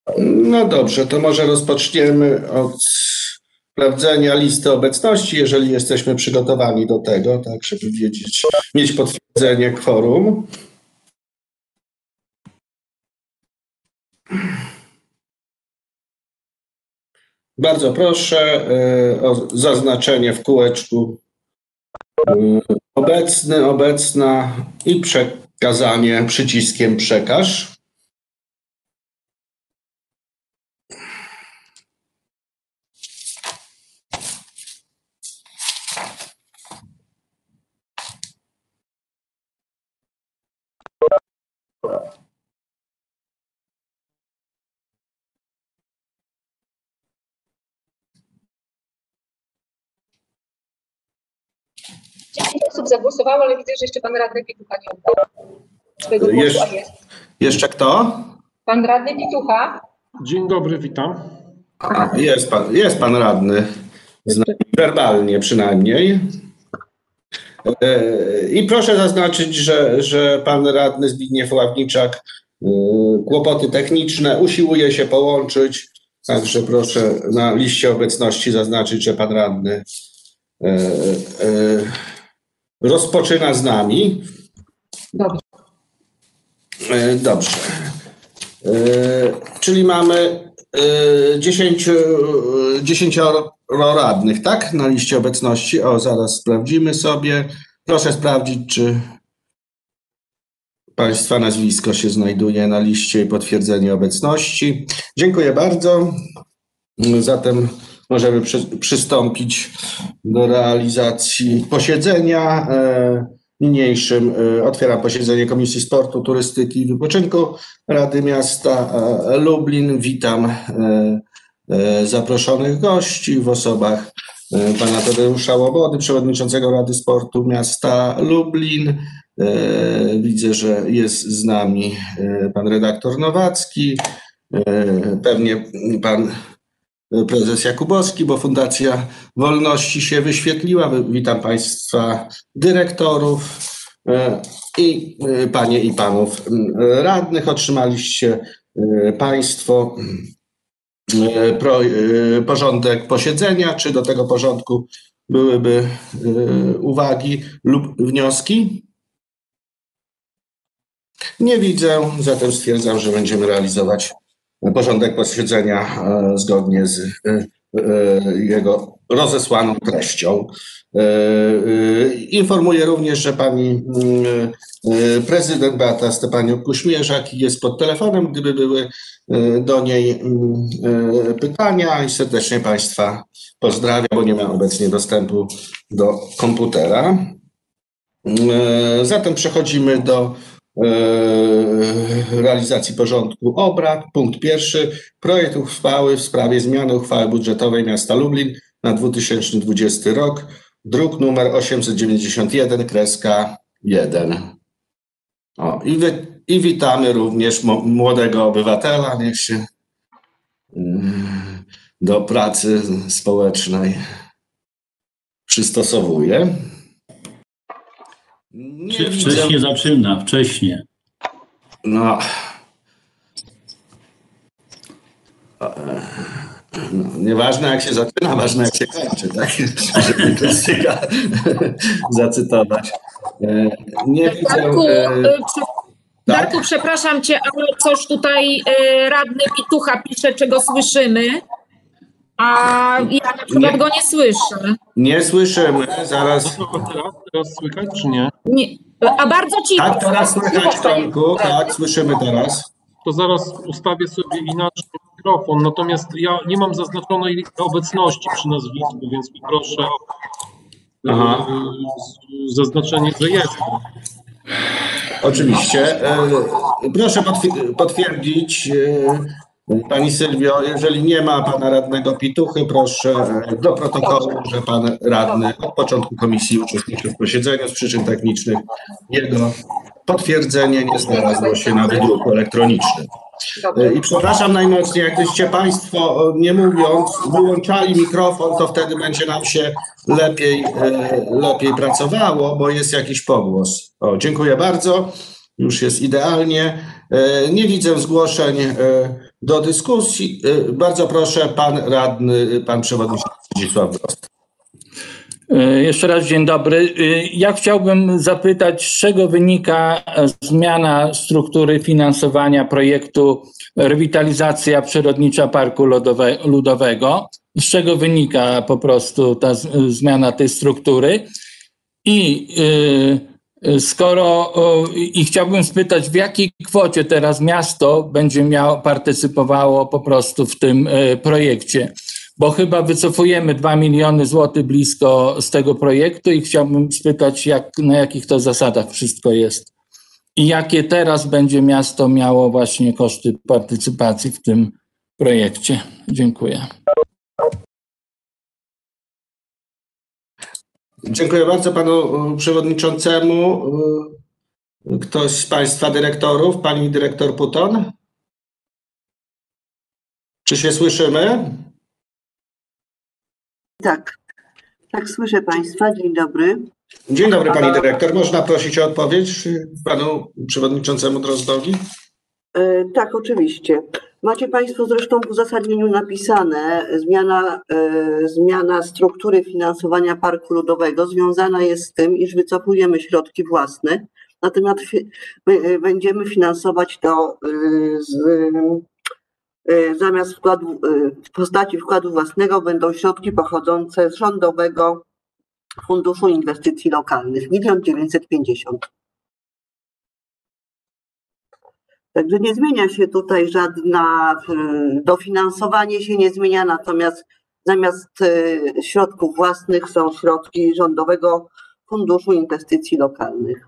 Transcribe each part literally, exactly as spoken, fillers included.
No dobrze, to może rozpoczniemy od sprawdzenia listy obecności, jeżeli jesteśmy przygotowani do tego, tak, żeby wiedzieć, mieć potwierdzenie kworum. Bardzo proszę o zaznaczenie w kółeczku obecny, obecna i przekazanie przyciskiem przekaż. dziesięć osób zagłosowało, ale widzę, że jeszcze pan radny Pitucha nie oddał swojego głosu. Jeszcze, a jest. jeszcze kto? Pan radny Pitucha. Dzień dobry, witam. A, jest, pan, jest pan radny, werbalnie przynajmniej. I proszę zaznaczyć, że, że pan radny Zbigniew Ławniczak kłopoty techniczne usiłuje się połączyć, także proszę na liście obecności zaznaczyć, że pan radny rozpoczyna z nami. Dobrze. Dobrze. Czyli mamy dziesięciu, dziesięcioro radnych, tak? Na liście obecności. O, zaraz sprawdzimy sobie. Proszę sprawdzić, czy państwa nazwisko się znajduje na liście i potwierdzenie obecności. Dziękuję bardzo. Zatem możemy przy, przystąpić do realizacji posiedzenia. Niniejszym otwieram posiedzenie Komisji Sportu, Turystyki i Wypoczynku Rady Miasta Lublin. Witam zaproszonych gości w osobach pana Tadeusza Łobody, przewodniczącego Rady Sportu Miasta Lublin. Widzę, że jest z nami pan redaktor Nowacki, pewnie pan prezes Jakubowski, bo Fundacja Wolności się wyświetliła. Witam państwa dyrektorów i panie i panów radnych. Otrzymaliście państwo pro, porządek posiedzenia. Czy do tego porządku byłyby uwagi lub wnioski? Nie widzę, zatem stwierdzam, że będziemy realizować porządek posiedzenia zgodnie z jego rozesłaną treścią. Informuję również, że pani prezydent Beata Stepaniuk-Kuśmierzak jest pod telefonem, gdyby były do niej pytania, i serdecznie państwa pozdrawiam, bo nie ma obecnie dostępu do komputera. Zatem przechodzimy do realizacji porządku obrad. Punkt pierwszy. Projekt uchwały w sprawie zmiany uchwały budżetowej miasta Lublin na dwa tysiące dwudziesty rok. Druk numer osiemset dziewięćdziesiąt jeden kreska jeden. O, i, wy, I witamy również młodego obywatela. Niech się do pracy społecznej przystosowuje. Nie wcześniej widzę... zaczyna, wcześniej. No. no. Nieważne jak się zaczyna, ważne jak się kończy, tak? Żeby klasyka zacytować. Nie widzę... Darku, Darku, tak? Przepraszam cię, ale coś tutaj radny Pitucha pisze, czego słyszymy. A ja na przykład nie, go nie słyszę. Nie słyszymy, zaraz. No to teraz, teraz słychać, czy nie? nie? A bardzo cicho. Tak, teraz słychać, Tomku, tak, słyszymy teraz. To zaraz ustawię sobie inaczej mikrofon, natomiast ja nie mam zaznaczonej obecności przy nazwisku, więc poproszę o Aha. zaznaczenie, że jest. Oczywiście. Proszę potwierdzić, pani Sylwio, jeżeli nie ma pana radnego Pituchy, proszę do protokołu, że pan radny od początku komisji uczestniczył w posiedzeniu z przyczyn technicznych. Jego potwierdzenie nie znalazło się na wydruku elektronicznym. I przepraszam najmocniej, jakbyście państwo, nie mówiąc, wyłączali mikrofon, to wtedy będzie nam się lepiej, lepiej pracowało, bo jest jakiś pogłos. O, dziękuję bardzo. już jest idealnie. Nie widzę zgłoszeń do dyskusji. Bardzo proszę, pan radny, pan przewodniczący Zdzisław Drozd. Jeszcze raz dzień dobry. Ja chciałbym zapytać, z czego wynika zmiana struktury finansowania projektu Rewitalizacja Przyrodnicza Parku Ludowego? Z czego wynika po prostu ta zmiana tej struktury? I skoro i chciałbym spytać, w jakiej kwocie teraz miasto będzie miało, partycypowało po prostu w tym projekcie? Bo chyba wycofujemy dwa miliony złotych blisko z tego projektu i chciałbym spytać, jak, na jakich to zasadach wszystko jest i jakie teraz będzie miasto miało właśnie koszty partycypacji w tym projekcie. Dziękuję. Dziękuję bardzo panu przewodniczącemu. Ktoś z państwa dyrektorów? Pani dyrektor Puton? Czy się słyszymy? Tak, tak słyszę państwa. Dzień dobry. Dzień dobry pani dyrektor. Można prosić o odpowiedź panu przewodniczącemu Drozdowi? E, tak, oczywiście. Macie państwo zresztą w uzasadnieniu napisane, zmiana, e, zmiana struktury finansowania Parku Ludowego związana jest z tym, iż wycofujemy środki własne, natomiast fi, my, będziemy finansować to e, z, e, zamiast wkładu, e, w postaci wkładu własnego będą środki pochodzące z Rządowego Funduszu Inwestycji Lokalnych, milion dziewięćset pięćdziesiąt. Także nie zmienia się tutaj żadna, dofinansowanie się nie zmienia, natomiast zamiast środków własnych są środki Rządowego Funduszu Inwestycji Lokalnych.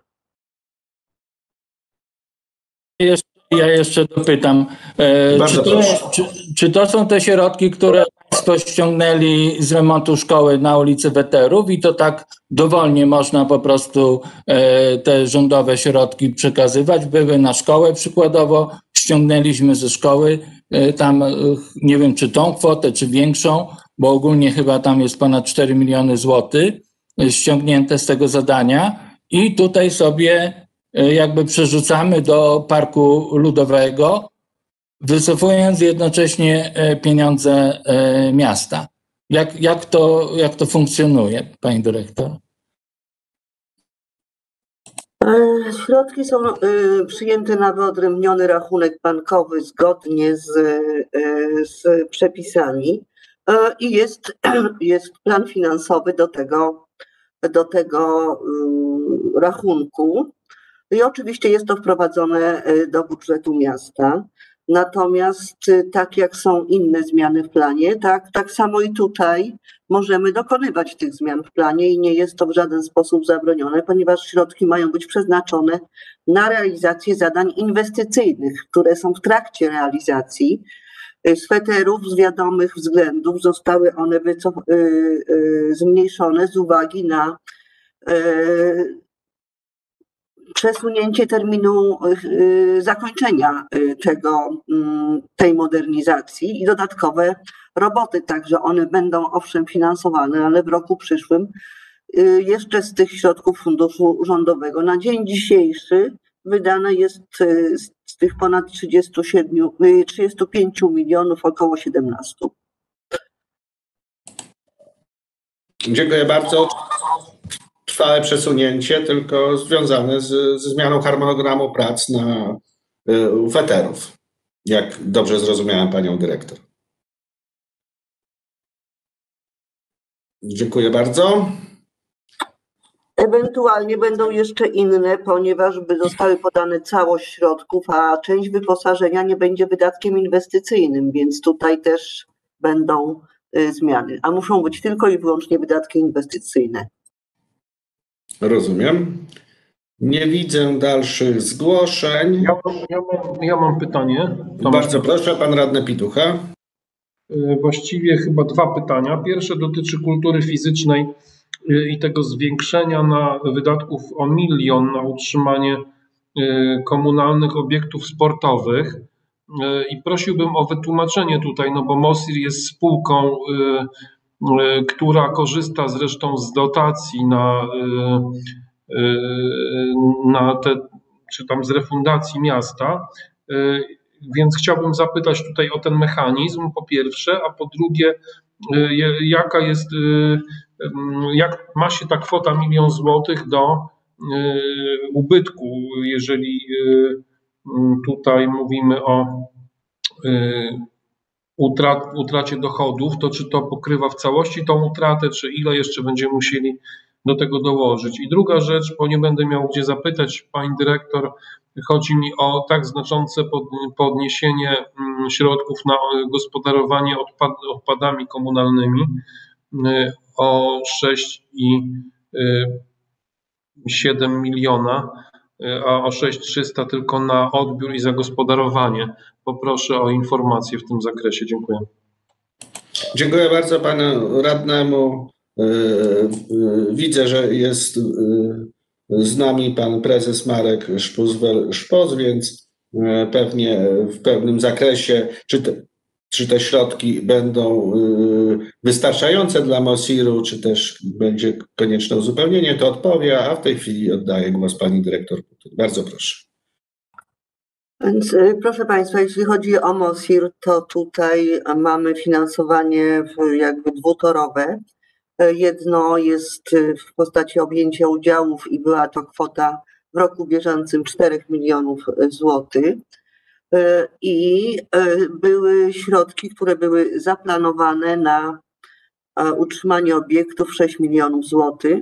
Ja jeszcze dopytam, czy to, czy, czy to są te środki, które państwo ściągnęli z remontu szkoły na ulicy Weterów i to tak dowolnie można po prostu te rządowe środki przekazywać? Były na szkołę przykładowo, ściągnęliśmy ze szkoły tam, nie wiem czy tą kwotę, czy większą, bo ogólnie chyba tam jest ponad cztery miliony złotych ściągnięte z tego zadania i tutaj sobie jakby przerzucamy do Parku Ludowego, wycofując jednocześnie pieniądze miasta. Jak, jak, to, jak to funkcjonuje, pani dyrektor? Środki są przyjęte na wyodrębniony rachunek bankowy zgodnie z, z przepisami i jest, jest plan finansowy do tego, do tego rachunku. I oczywiście jest to wprowadzone do budżetu miasta. Natomiast tak jak są inne zmiany w planie, tak, tak samo i tutaj możemy dokonywać tych zmian w planie i nie jest to w żaden sposób zabronione, ponieważ środki mają być przeznaczone na realizację zadań inwestycyjnych, które są w trakcie realizacji. Z Weterów z wiadomych względów zostały one wycof- yy, yy, zmniejszone z uwagi na yy, przesunięcie terminu zakończenia tego, tej modernizacji i dodatkowe roboty, także one będą owszem finansowane, ale w roku przyszłym jeszcze z tych środków funduszu rządowego. Na dzień dzisiejszy wydane jest z tych ponad trzydziestu siedmiu, trzydziestu pięciu milionów około siedemnastu. Dziękuję bardzo. Trwałe przesunięcie, tylko związane z, ze zmianą harmonogramu prac na y, Weterów, jak dobrze zrozumiałem panią dyrektor. Dziękuję bardzo. Ewentualnie będą jeszcze inne, ponieważ by zostały podane całość środków, a część wyposażenia nie będzie wydatkiem inwestycyjnym, więc tutaj też będą y, zmiany, a muszą być tylko i wyłącznie wydatki inwestycyjne. Rozumiem. Nie widzę dalszych zgłoszeń. Ja, ja, mam, ja mam pytanie. Bardzo proszę, pan radny Pitucha. Właściwie chyba dwa pytania. Pierwsze dotyczy kultury fizycznej i tego zwiększenia na wydatków o milion na utrzymanie komunalnych obiektów sportowych. I prosiłbym o wytłumaczenie tutaj, no bo MOSIR jest spółką, która korzysta zresztą z dotacji na, na te czy tam z refundacji miasta, więc chciałbym zapytać tutaj o ten mechanizm po pierwsze, a po drugie jaka jest, jak ma się ta kwota milion złotych do ubytku, jeżeli tutaj mówimy o utrat, utracie dochodów, to czy to pokrywa w całości tą utratę, czy ile jeszcze będziemy musieli do tego dołożyć. I druga rzecz, bo nie będę miał gdzie zapytać pani dyrektor, chodzi mi o tak znaczące podniesienie środków na gospodarowanie odpad, odpadami komunalnymi o sześć i siedem miliona, a o sześć tysięcy trzysta tylko na odbiór i zagospodarowanie. Poproszę o informację w tym zakresie. Dziękuję. Dziękuję bardzo panu radnemu. Widzę, że jest z nami pan prezes Marek Szpuz, więc pewnie w pewnym zakresie, czy te, czy te środki będą wystarczające dla MOSIR-u, czy też będzie konieczne uzupełnienie, to odpowie, a w tej chwili oddaję głos pani dyrektor. Bardzo proszę. Więc proszę Państwa, jeśli chodzi o MOSIR, to tutaj mamy finansowanie jakby dwutorowe. Jedno jest w postaci objęcia udziałów i była to kwota w roku bieżącym czterech milionów złotych. I były środki, które były zaplanowane na utrzymanie obiektów sześć milionów złotych.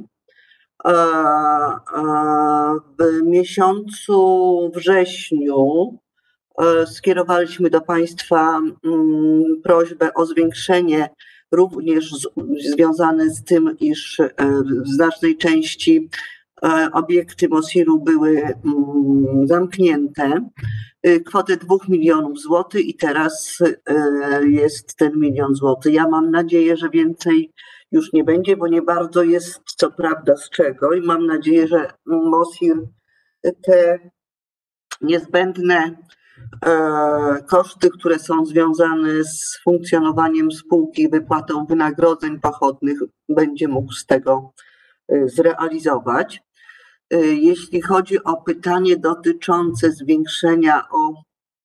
W miesiącu wrześniu skierowaliśmy do Państwa prośbę o zwiększenie również związane z tym, iż w znacznej części obiekty MOSIR-u były zamknięte, kwotę dwóch milionów złotych i teraz jest ten milion złotych. Ja mam nadzieję, że więcej już nie będzie, bo nie bardzo jest co prawda z czego i mam nadzieję, że MOSIR te niezbędne koszty, które są związane z funkcjonowaniem spółki, wypłatą wynagrodzeń pochodnych, będzie mógł z tego zrealizować. Jeśli chodzi o pytanie dotyczące zwiększenia o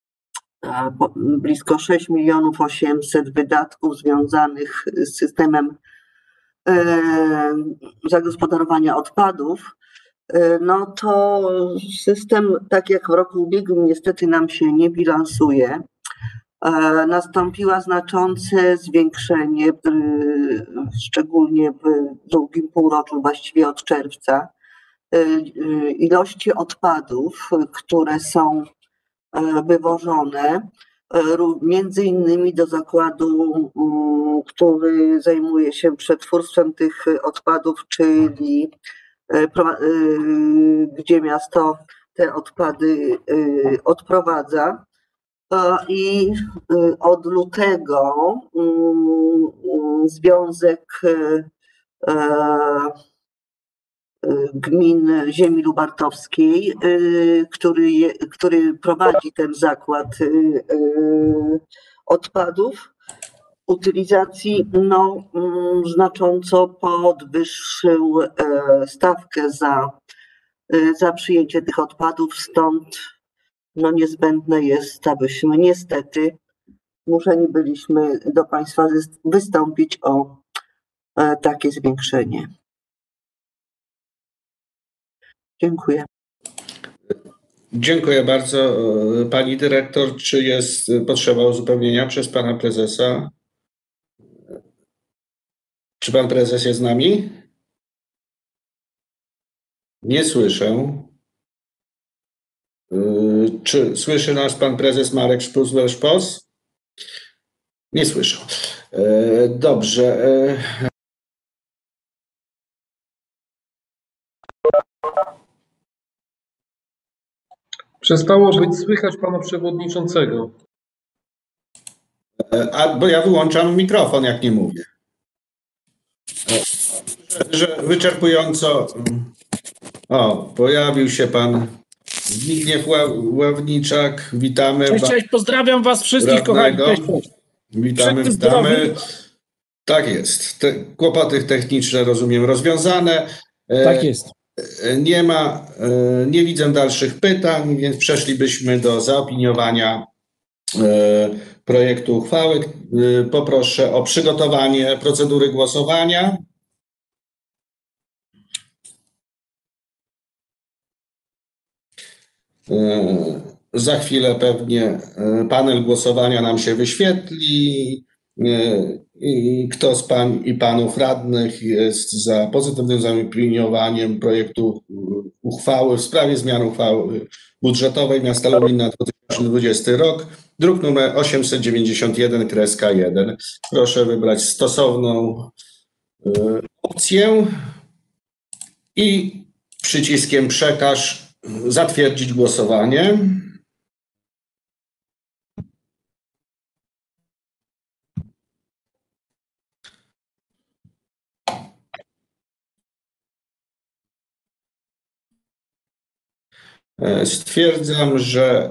blisko sześć milionów osiemset wydatków związanych z systemem zagospodarowania odpadów, no to system, tak jak w roku ubiegłym, niestety nam się nie bilansuje. Nastąpiło znaczące zwiększenie, szczególnie w drugim półroczu, właściwie od czerwca, ilości odpadów, które są wywożone, między innymi do zakładu, który zajmuje się przetwórstwem tych odpadów, czyli gdzie miasto te odpady odprowadza. I od lutego Związek Gmin Ziemi Lubartowskiej, który, je, który prowadzi ten zakład odpadów, utylizacji, no, znacząco podwyższył stawkę za, za przyjęcie tych odpadów, stąd no, niezbędne jest, abyśmy niestety zmuszeni byliśmy do Państwa wystąpić o takie zwiększenie. Dziękuję. Dziękuję bardzo. Pani dyrektor, czy jest potrzeba uzupełnienia przez pana prezesa? Czy pan prezes jest z nami? Nie słyszę. Czy słyszy nas pan prezes Marek Szpuz? Nie słyszę. Dobrze. Przestało być słychać pana przewodniczącego. A, bo ja wyłączam mikrofon, jak nie mówię. Że, że wyczerpująco. O, pojawił się pan Zbigniew Ławniczak. Witamy. Cześć, cześć, pozdrawiam was wszystkich, kochani. Cześć, cześć. Witamy, witamy. Tak jest. Te kłopoty techniczne, rozumiem, rozwiązane. Tak jest. Nie ma, nie widzę dalszych pytań, więc przeszlibyśmy do zaopiniowania projektu uchwały. Poproszę o przygotowanie procedury głosowania. Za chwilę pewnie panel głosowania nam się wyświetli i kto z pań i panów radnych jest za pozytywnym zaopiniowaniem projektu uchwały w sprawie zmiany uchwały budżetowej miasta Lublin na dwa tysiące dwudziesty rok, druk numer osiemset dziewięćdziesiąt jeden jeden. Proszę wybrać stosowną opcję i przyciskiem przekaż zatwierdzić głosowanie. Stwierdzam, że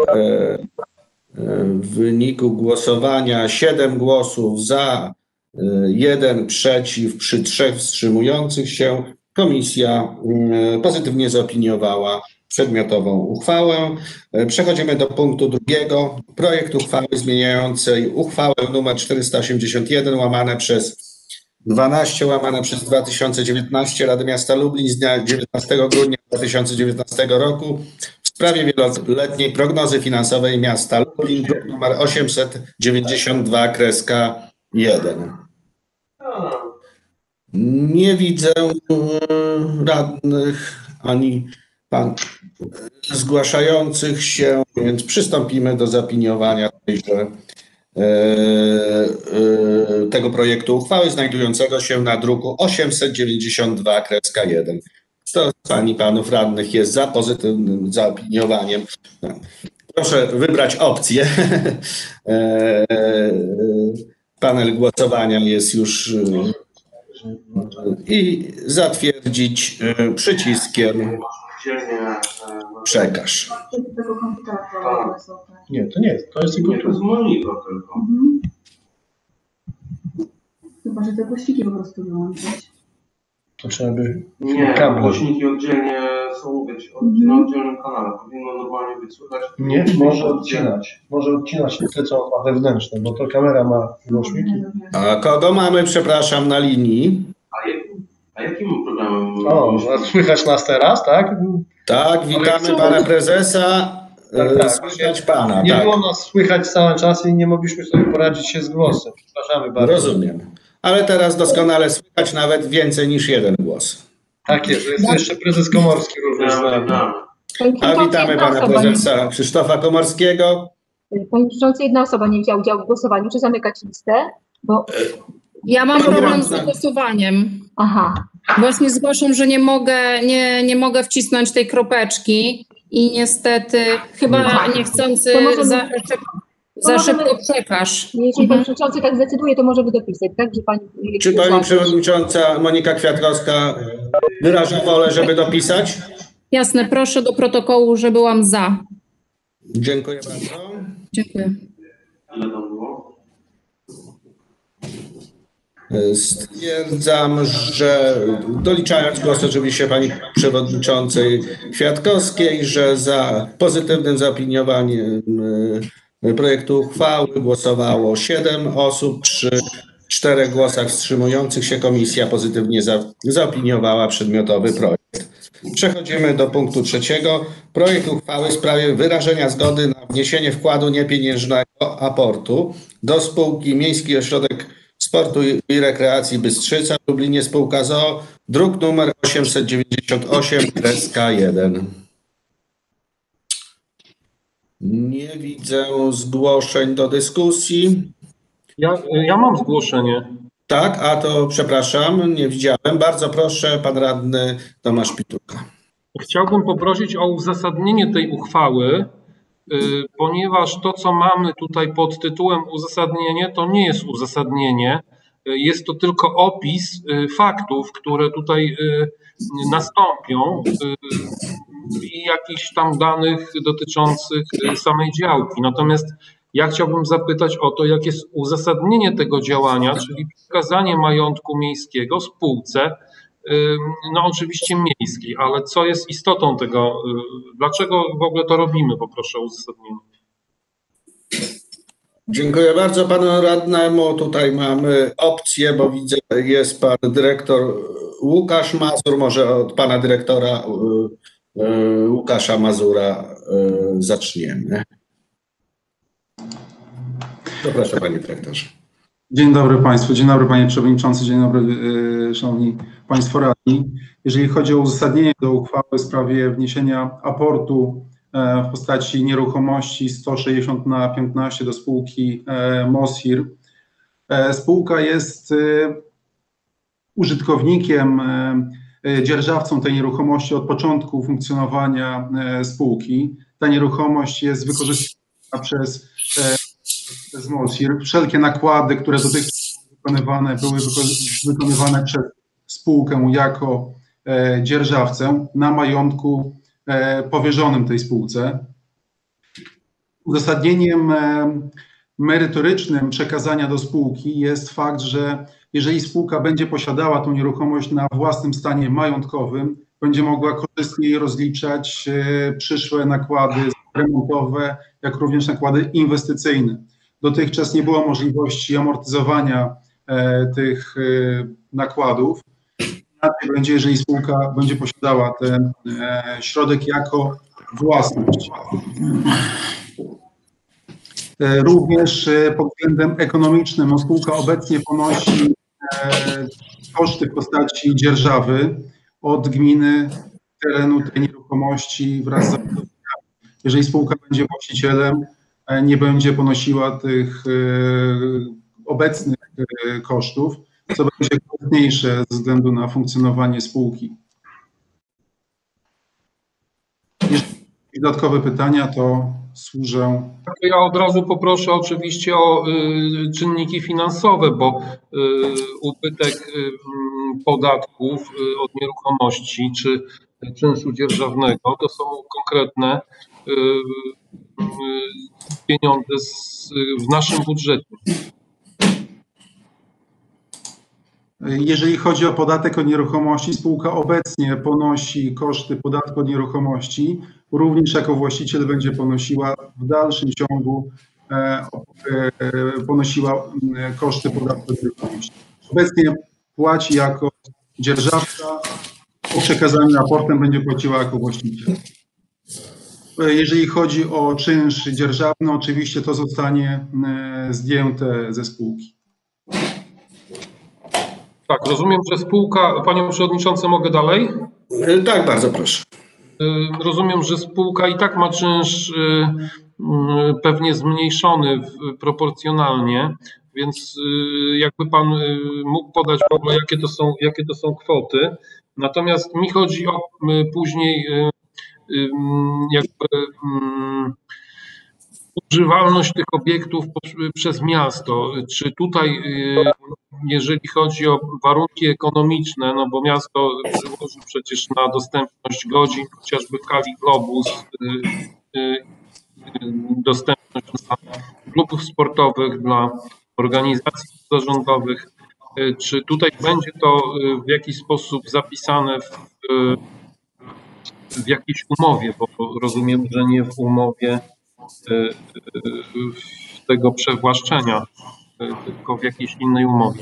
w wyniku głosowania siedem głosów za, jeden przeciw przy trzech wstrzymujących się komisja pozytywnie zaopiniowała przedmiotową uchwałę. Przechodzimy do punktu drugiego. Projekt uchwały zmieniającej uchwałę nr czterysta osiemdziesiąt jeden łamane przez dwanaście łamane przez dwa tysiące dziewiętnaście Rady Miasta Lublin z dnia dziewiętnastego grudnia dwa tysiące dziewiętnastego roku w sprawie wieloletniej prognozy finansowej miasta Lublin, druk nr osiemset dziewięćdziesiąt dwa jeden. Nie widzę radnych ani pan zgłaszających się, więc przystąpimy do zaopiniowania tejże tego projektu uchwały znajdującego się na druku osiemset dziewięćdziesiąt dwa jeden. Kto z pań i panów radnych jest za pozytywnym zaopiniowaniem? Proszę wybrać opcję. Panel głosowania jest już i zatwierdzić przyciskiem przekaż. Nie, to nie jest. To jest tylko nie, to jest monitor tylko. Mhm. Chyba, że te głośniki po prostu wyłączyć. To trzeba by... Nie, kable. głośniki oddzielnie są być na oddzielnym kanale. Powinno normalnie być słychać. Nie, może odcinać. Może odcinać te, co ma wewnętrzne, bo to kamera ma głośniki. A kogo mamy, przepraszam, na linii? A jakim, a jakim problemem? O, a słychać nas teraz, tak? Tak, witamy co? pana prezesa. Tak, tak. Słychać pana. Nie tak. było nas słychać cały czas i nie mogliśmy sobie poradzić się z głosem. Przepraszamy bardzo. Rozumiem. Ale teraz doskonale słychać nawet więcej niż jeden głos. Tak jest, jest jeszcze prezes Komorski również z nami. A witamy pana prezesa Krzysztofa Komorskiego. Panie Przewodniczący, jedna osoba nie wzięła udziału w głosowaniu. Czy zamykać listę? Bo... Ja mam problem z głosowaniem. Aha. Właśnie zgłaszam, że nie mogę, nie, nie mogę wcisnąć tej kropeczki i niestety chyba niechcący To możemy- za, za możemy- szybko przekaż. Jeśli pan przewodniczący tak zdecyduje, to możemy dopisać, tak? Że pani... Czy pani przewodnicząca Monika Kwiatkowska wyraża wolę, żeby dopisać? Jasne, proszę do protokołu, że byłam za. Dziękuję bardzo. Dziękuję. Ile tam było? Stwierdzam, że doliczając głos oczywiście pani przewodniczącej Kwiatkowskiej, że za pozytywnym zaopiniowaniem projektu uchwały głosowało siedem osób, przy czterech głosach wstrzymujących się komisja pozytywnie za, zaopiniowała przedmiotowy projekt. Przechodzimy do punktu trzeciego. Projekt uchwały w sprawie wyrażenia zgody na wniesienie wkładu niepieniężnego aportu do spółki Miejski Ośrodek Sportu i Rekreacji Bystrzyca w Lublinie spółka z o o, druk numer osiemset dziewięćdziesiąt osiem jeden. Nie widzę zgłoszeń do dyskusji. Ja, ja mam zgłoszenie. Tak, a to przepraszam, nie widziałem. Bardzo proszę, pan radny Tomasz Pitułka. Chciałbym poprosić o uzasadnienie tej uchwały, y, ponieważ to, co mamy tutaj pod tytułem uzasadnienie, to nie jest uzasadnienie. Y, Jest to tylko opis y, faktów, które tutaj y, nastąpią y, i jakichś tam danych dotyczących y, samej działki. Natomiast ja chciałbym zapytać o to, jakie jest uzasadnienie tego działania, czyli przekazanie majątku miejskiego spółce no oczywiście miejskiej, ale co jest istotą tego, dlaczego w ogóle to robimy, poproszę o uzasadnienie. Dziękuję bardzo panu radnemu. Tutaj mamy opcję, bo widzę, jest pan dyrektor Łukasz Mazur. Może od pana dyrektora Łukasza Mazura zaczniemy. Zapraszam, panie dyrektorze. Dzień dobry państwu, dzień dobry panie przewodniczący, dzień dobry yy, szanowni państwo radni. Jeżeli chodzi o uzasadnienie do uchwały w sprawie wniesienia aportu e, w postaci nieruchomości sto sześćdziesiąt na piętnaście do spółki e, MOSIR, e, spółka jest e, użytkownikiem, e, dzierżawcą tej nieruchomości od początku funkcjonowania e, spółki. Ta nieruchomość jest wykorzystywana przez e, przez MOSIR. Wszelkie nakłady, które dotychczas wykonywane były wykonywane przez spółkę jako e, dzierżawcę na majątku e, powierzonym tej spółce. Uzasadnieniem e, merytorycznym przekazania do spółki jest fakt, że jeżeli spółka będzie posiadała tą nieruchomość na własnym stanie majątkowym, będzie mogła korzystniej rozliczać e, przyszłe nakłady remontowe, jak również nakłady inwestycyjne. Dotychczas nie było możliwości amortyzowania e, tych e, nakładów. Inaczej będzie, jeżeli spółka będzie posiadała ten e, środek jako własność. E, również e, pod względem ekonomicznym no, spółka obecnie ponosi e, koszty w postaci dzierżawy od gminy terenu tej nieruchomości wraz z jeżeli spółka będzie właścicielem, nie będzie ponosiła tych obecnych kosztów, co będzie korzystniejsze ze względu na funkcjonowanie spółki. Jeżeli dodatkowe pytania, to służę. Ja od razu poproszę oczywiście o y, czynniki finansowe, bo y, ubytek y, podatków y, od nieruchomości czy czynszu dzierżawnego to są konkretne y, y, pieniądze z, w naszym budżecie. Jeżeli chodzi o podatek od nieruchomości, spółka obecnie ponosi koszty podatku od nieruchomości, również jako właściciel będzie ponosiła w dalszym ciągu e, e, ponosiła koszty podatku od nieruchomości. Obecnie płaci jako dzierżawca, po przekazaniu aportem będzie płaciła jako właściciel. Jeżeli chodzi o czynsz dzierżawny, oczywiście to zostanie zdjęte ze spółki. Tak, rozumiem, że spółka, panie przewodniczący, mogę dalej? Tak, bardzo proszę. Rozumiem, że spółka i tak ma czynsz pewnie zmniejszony proporcjonalnie, więc jakby pan mógł podać w ogóle, jakie to są, jakie to są kwoty. Natomiast mi chodzi o później jakby używalność tych obiektów przez miasto. Czy tutaj, jeżeli chodzi o warunki ekonomiczne, no bo miasto przyłoży przecież na dostępność godzin, chociażby w Kali Globus, dostępność dla klubów sportowych, dla organizacji pozarządowych. Czy tutaj będzie to w jakiś sposób zapisane w, w jakiejś umowie, bo rozumiem, że nie w umowie tego przewłaszczenia, tylko w jakiejś innej umowie.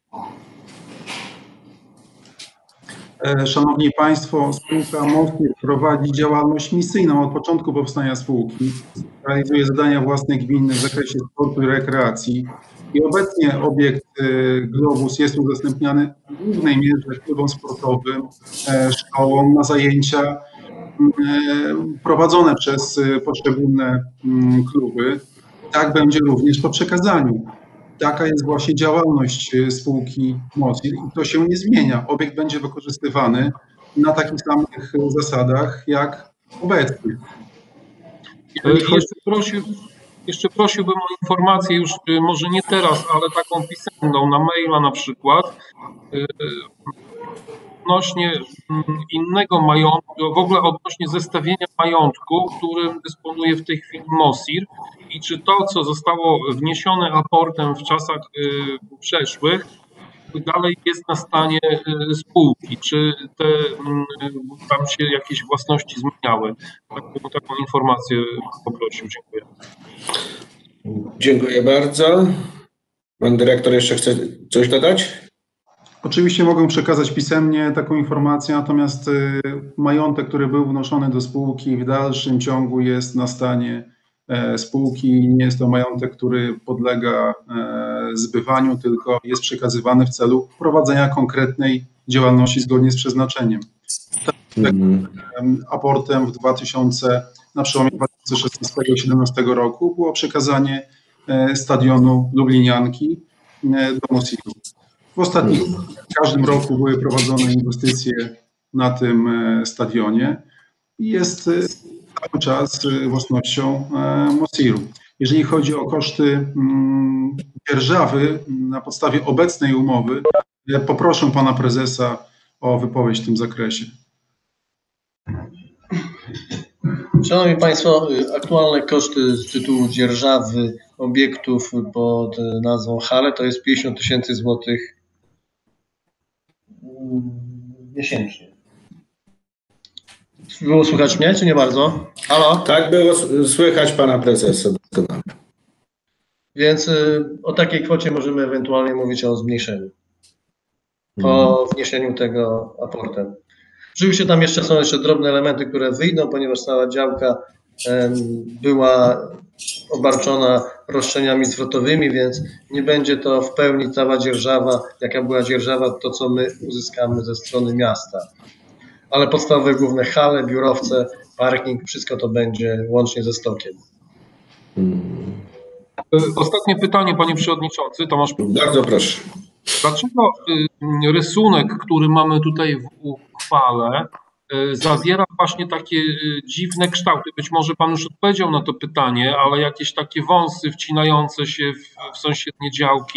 Szanowni Państwo, spółka MOSIR prowadzi działalność misyjną od początku powstania spółki. Realizuje zadania własne gminy w zakresie sportu i rekreacji. I obecnie obiekt Globus jest udostępniany w głównej mierze klubom sportowym, szkołom na zajęcia prowadzone przez poszczególne kluby. Tak będzie również po przekazaniu. Taka jest właśnie działalność spółki MOSIR i to się nie zmienia. Obiekt będzie wykorzystywany na takich samych zasadach jak obecnie. Jeszcze, prosił, jeszcze prosiłbym o informację już może nie teraz, ale taką pisemną na maila na przykład odnośnie innego majątku, w ogóle odnośnie zestawienia majątku, którym dysponuje w tej chwili MOSIR i czy to, co zostało wniesione aportem w czasach y, przeszłych, dalej jest na stanie spółki? Czy te, tam się jakieś własności zmieniały? Taką, taką informację poprosił. Dziękuję. Dziękuję bardzo. Pan dyrektor jeszcze chce coś dodać? Oczywiście mogę przekazać pisemnie taką informację, natomiast majątek, który był wnoszony do spółki, w dalszym ciągu jest na stanie spółki. Nie jest to majątek, który podlega zbywaniu, tylko jest przekazywany w celu prowadzenia konkretnej działalności zgodnie z przeznaczeniem. Mm. Aportem w dwa tysiące, na przełomie dwa tysiące szesnastego i dwa tysiące siedemnastego roku było przekazanie stadionu Lublinianki do Mosiru. W ostatnim, w każdym roku były prowadzone inwestycje na tym stadionie i jest cały czas własnością Mosiru. Jeżeli chodzi o koszty dzierżawy na podstawie obecnej umowy, poproszę pana prezesa o wypowiedź w tym zakresie. Szanowni Państwo, aktualne koszty z tytułu dzierżawy obiektów pod nazwą hale to jest pięćdziesiąt tysięcy złotych miesięcznie. Było słychać mnie, czy nie bardzo? Halo? Tak, było słychać pana prezesa. Więc o takiej kwocie możemy ewentualnie mówić o zmniejszeniu. Po wniesieniu tego aportem. Oczywiście tam jeszcze są jeszcze drobne elementy, które wyjdą, ponieważ cała działka em, była obarczona roszczeniami zwrotowymi, więc nie będzie to w pełni cała dzierżawa, jaka była dzierżawa, to co my uzyskamy ze strony miasta. Ale podstawowe główne hale, biurowce, parking, wszystko to będzie łącznie ze stokiem. Ostatnie pytanie, panie przewodniczący, Tomasz. Bardzo proszę. Dlaczego rysunek, który mamy tutaj w uchwale, zawiera właśnie takie dziwne kształty? Być może pan już odpowiedział na to pytanie, ale jakieś takie wąsy wcinające się w, w sąsiednie działki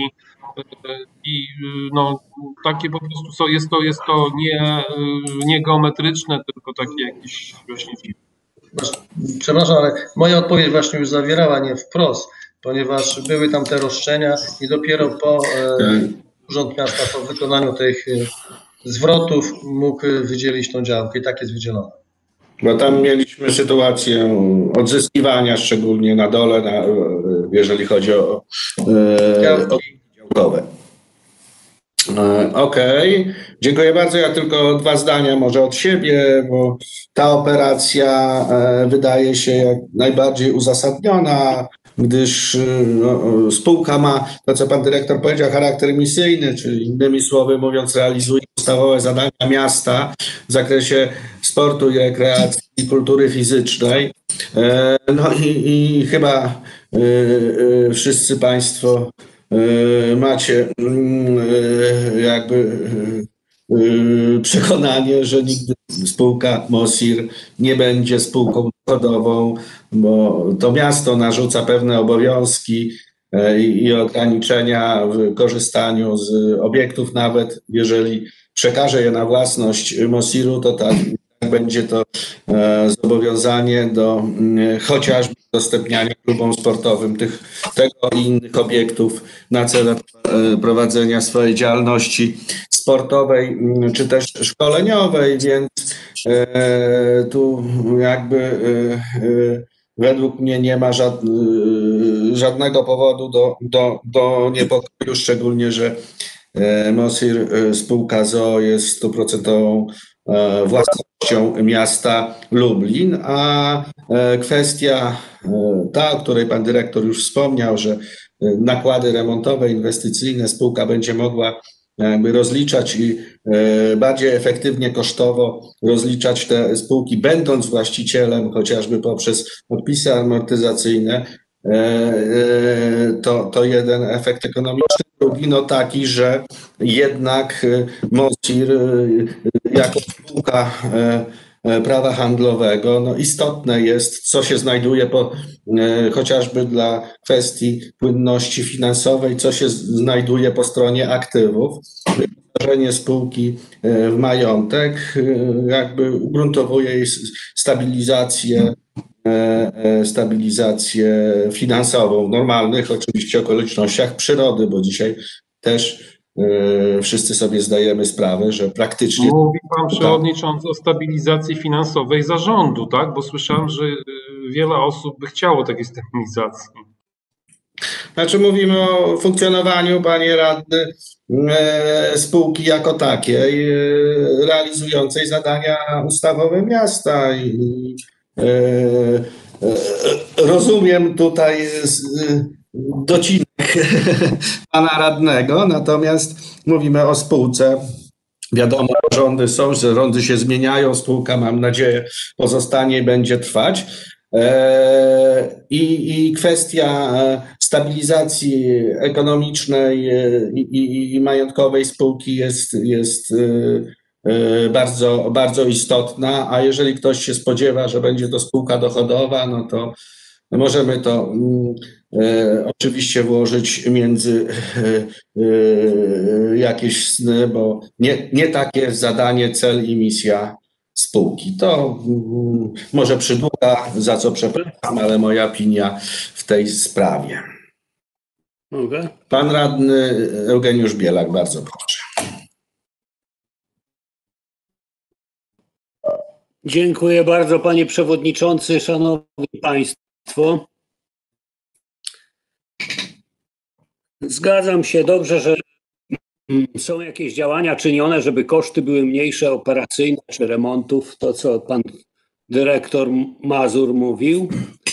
i no, takie po prostu są, jest to, jest to nie, nie geometryczne, tylko takie jakieś właśnie dziwne. Przepraszam, ale moja odpowiedź właśnie już zawierała nie wprost, ponieważ były tam te roszczenia i dopiero po e, Urząd Miasta po wykonaniu tych zwrotów mógł wydzielić tą działkę i tak jest wydzielona. Bo tam mieliśmy sytuację odzyskiwania, szczególnie na dole, na, jeżeli chodzi o e, działkowe. E, Okej, okay. Dziękuję bardzo. Ja tylko dwa zdania może od siebie, bo ta operacja e, wydaje się jak najbardziej uzasadniona, gdyż no, spółka ma, to co pan dyrektor powiedział, charakter misyjny, czyli innymi słowy mówiąc realizuje podstawowe zadania miasta w zakresie sportu i rekreacji i kultury fizycznej. No i, i chyba y, y, wszyscy państwo y, macie y, jakby y, przekonanie, że nigdy spółka Mosir nie będzie spółką dochodową, bo to miasto narzuca pewne obowiązki i, i ograniczenia w korzystaniu z obiektów, nawet jeżeli przekaże je na własność Mosiru, to tak będzie to e, zobowiązanie do e, chociażby udostępniania klubom sportowym tych, tego i innych obiektów na cele e, prowadzenia swojej działalności sportowej czy też szkoleniowej, więc e, tu jakby e, e, według mnie nie ma żad, e, żadnego powodu do, do, do niepokoju, szczególnie, że e, Mosir, e, spółka z o o jest stuprocentową własnością miasta Lublin, a kwestia ta, o której pan dyrektor już wspomniał, że nakłady remontowe, inwestycyjne spółka będzie mogła jakby rozliczać i bardziej efektywnie kosztowo rozliczać te spółki, będąc właścicielem, chociażby poprzez odpisy amortyzacyjne, to, to jeden efekt ekonomiczny. Drugi no taki, że jednak Mosir jako spółka prawa handlowego, no istotne jest, co się znajduje po, chociażby dla kwestii płynności finansowej, co się znajduje po stronie aktywów. Wyposażenie spółki w majątek jakby ugruntowuje jej stabilizację stabilizację finansową w normalnych oczywiście okolicznościach przyrody, bo dzisiaj też wszyscy sobie zdajemy sprawę, że praktycznie... Mówi pan przewodniczący o stabilizacji finansowej zarządu, tak? Bo słyszałem, że wiele osób by chciało takiej stabilizacji. Znaczy mówimy o funkcjonowaniu, panie radny, spółki jako takiej, realizującej zadania ustawowe miasta i rozumiem tutaj docinek pana radnego, natomiast mówimy o spółce. Wiadomo, rządy są, że rządy się zmieniają, spółka, mam nadzieję, pozostanie i będzie trwać. I, i kwestia stabilizacji ekonomicznej i, i, i majątkowej spółki jest, jest bardzo, bardzo istotna, a jeżeli ktoś się spodziewa, że będzie to spółka dochodowa, no to możemy to e, oczywiście włożyć między e, e, jakieś sny, bo nie, nie takie jest zadanie, cel i misja spółki. To mm, może przydługa, za co przepraszam, ale moja opinia w tej sprawie. Mogę? Pan radny Eugeniusz Bielak, bardzo proszę. Dziękuję bardzo, panie przewodniczący, szanowni państwo. Zgadzam się, dobrze, że są jakieś działania czynione, żeby koszty były mniejsze, operacyjne czy remontów, to co pan dyrektor Mazur mówił.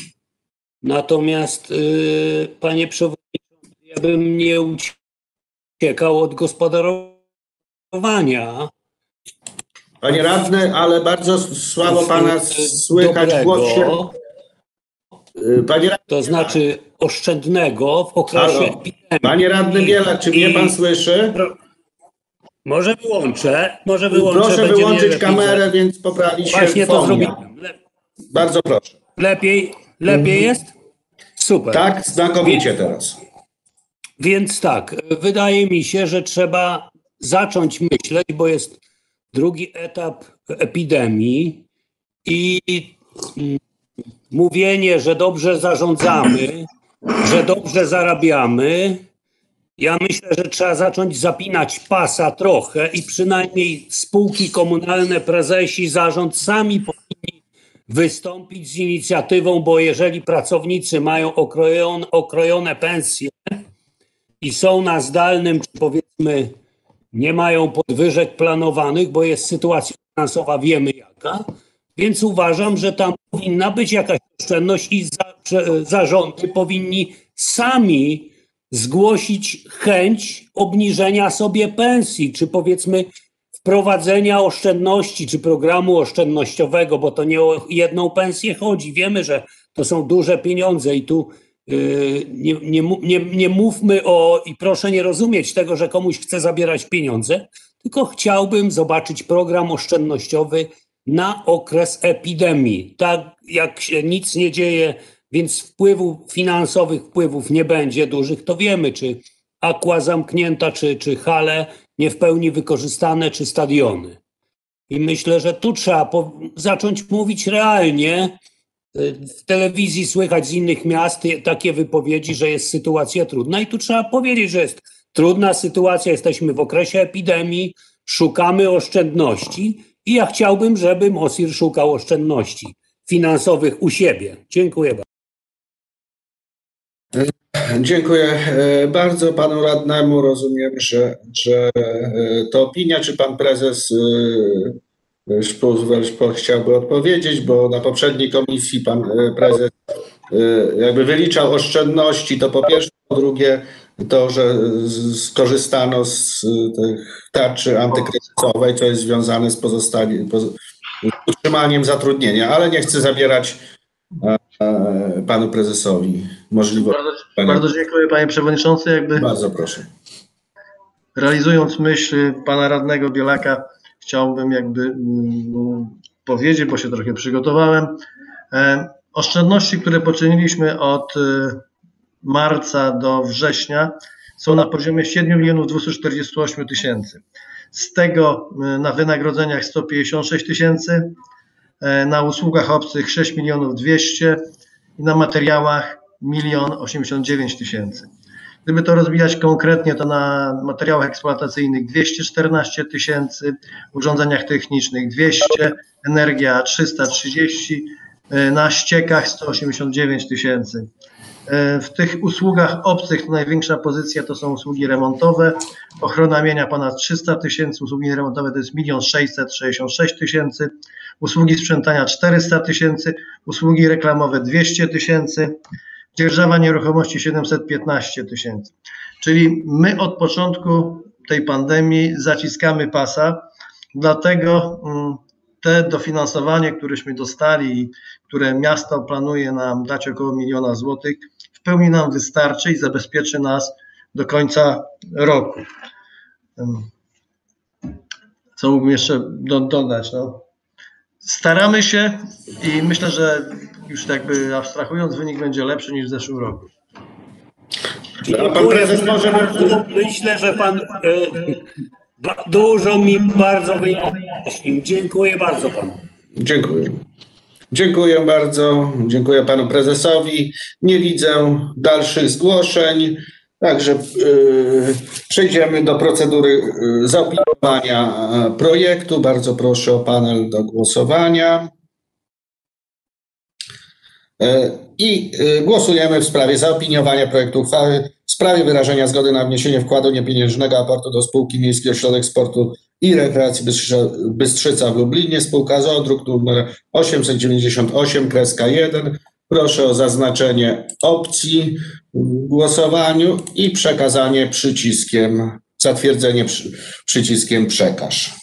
Natomiast, yy, panie przewodniczący, ja bym nie uciekał od gospodarowania. Panie radny, ale bardzo słabo pana słychać w głosie. Panie radny, to znaczy oszczędnego w okresie Halo. epidemii. Panie radny Bielak, czy mnie pan słyszy? Może wyłączę, może wyłączę. Proszę wyłączyć kamerę, więc poprawi się Właśnie to fonia. zrobiłem. Le Bardzo proszę. Lepiej, lepiej Mhm. jest? Super. Tak, znakomicie teraz. Więc tak, wydaje mi się, że trzeba zacząć myśleć, bo jest drugi etap epidemii i mm, mówienie, że dobrze zarządzamy, że dobrze zarabiamy, ja myślę, że trzeba zacząć zapinać pasa trochę i przynajmniej spółki komunalne, prezesi, zarząd sami powinni wystąpić z inicjatywą, bo jeżeli pracownicy mają okrojone, okrojone pensje i są na zdalnym, czy powiedzmy nie mają podwyżek planowanych, bo jest sytuacja finansowa, wiemy jaka, więc uważam, że tam powinna być jakaś oszczędność i za, zarządy powinni sami zgłosić chęć obniżenia sobie pensji, czy powiedzmy wprowadzenia oszczędności, czy programu oszczędnościowego, bo to nie o jedną pensję chodzi. Wiemy, że to są duże pieniądze i tu yy, nie, nie, nie, nie mówmy o, i proszę nie rozumieć tego, że komuś chce zabierać pieniądze, tylko chciałbym zobaczyć program oszczędnościowy na okres epidemii. Tak jak się nic nie dzieje, więc wpływów finansowych wpływów nie będzie dużych, to wiemy, czy aqua zamknięta, czy, czy hale nie w pełni wykorzystane, czy stadiony. I myślę, że tu trzeba po- zacząć mówić realnie. W telewizji słychać z innych miast takie wypowiedzi, że jest sytuacja trudna i tu trzeba powiedzieć, że jest trudna sytuacja, jesteśmy w okresie epidemii, szukamy oszczędności i ja chciałbym, żeby MOSIR szukał oszczędności finansowych u siebie. Dziękuję bardzo. Dziękuję e, bardzo panu radnemu. Rozumiem, że, że e, to opinia, czy pan prezes e, Szpul chciałby odpowiedzieć, bo na poprzedniej komisji pan e, prezes e, jakby wyliczał oszczędności, to po pierwsze, po drugie to, że z- skorzystano z e, tych tarczy antykryzysowej, co jest związane z pozostaniem, poz, z utrzymaniem zatrudnienia, ale nie chcę zabierać e, e, panu prezesowi możliwości. Bardzo, bardzo dziękuję, panie przewodniczący. Jakby Bardzo proszę. realizując myśl pana radnego Bielaka, chciałbym jakby mm, powiedzieć, bo się trochę przygotowałem. E, oszczędności, które poczyniliśmy od e, marca do września, są na poziomie siedem milionów dwieście czterdzieści osiem tysięcy. Z tego e, na wynagrodzeniach sto pięćdziesiąt sześć tysięcy, e, na usługach obcych sześć milionów dwieście i na materiałach milion osiemdziesiąt dziewięć tysięcy. Gdyby to rozwijać konkretnie, to na materiałach eksploatacyjnych dwieście czternaście tysięcy, urządzeniach technicznych dwieście, energia trzysta trzydzieści, na ściekach sto osiemdziesiąt dziewięć tysięcy. W tych usługach obcych to największa pozycja to są usługi remontowe, ochrona mienia ponad trzysta tysięcy, usługi remontowe to jest milion sześćset sześćdziesiąt sześć tysięcy, usługi sprzątania czterysta tysięcy, usługi reklamowe dwieście tysięcy, dzierżawa nieruchomości siedemset piętnaście tysięcy. Czyli my od początku tej pandemii zaciskamy pasa, dlatego te dofinansowanie, któreśmy dostali, które miasto planuje nam dać około miliona złotych, w pełni nam wystarczy i zabezpieczy nas do końca roku. Co mógłbym jeszcze do, dodać? No. Staramy się i myślę, że już jakby abstrahując, wynik będzie lepszy niż w zeszłym roku. Pan prezes może... Myślę, że pan e, dużo mi bardzo wyjaśnił. Dziękuję bardzo panu. Dziękuję. Dziękuję bardzo. Dziękuję panu prezesowi. Nie widzę dalszych zgłoszeń. Także yy, przejdziemy do procedury yy, zaopiniowania projektu. Bardzo proszę o panel do głosowania. Yy, I yy, głosujemy w sprawie zaopiniowania projektu uchwały w sprawie wyrażenia zgody na wniesienie wkładu niepieniężnego aportu do spółki Miejski Ośrodek Sportu i Rekreacji Bystrzyca, Bystrzyca w Lublinie, spółka z o o, druk numer osiemset dziewięćdziesiąt osiem jeden. Proszę o zaznaczenie opcji w głosowaniu i przekazanie przyciskiem, zatwierdzenie przy, przyciskiem przekaż.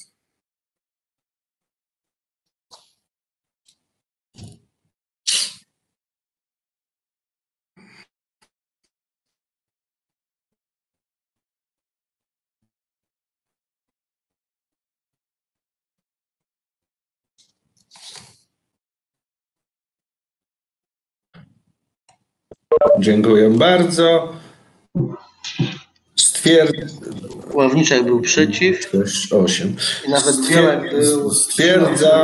Dziękuję bardzo. Stwierdzam. Ławniczak był przeciw. osiem. I nawet Bielak był... Stwierdzam,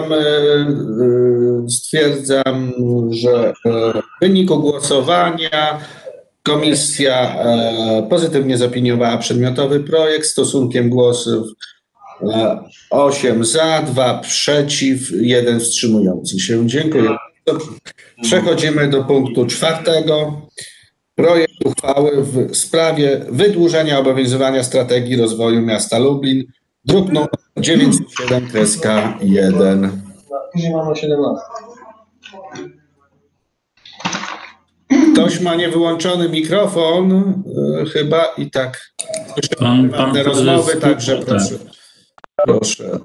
stwierdzam, że w wyniku głosowania komisja pozytywnie zaopiniowała przedmiotowy projekt stosunkiem głosów osiem za, dwa przeciw, jeden wstrzymujący się. Dziękuję. Przechodzimy do punktu czwartego. Projekt uchwały w sprawie wydłużenia obowiązywania strategii rozwoju miasta Lublin, druk nr dziewięćset siedem jeden. Później mamy siedemnaście. Ktoś ma niewyłączony mikrofon, yy, chyba i tak. Pan, pan te rozmowy, także tak. proszę. Proszę.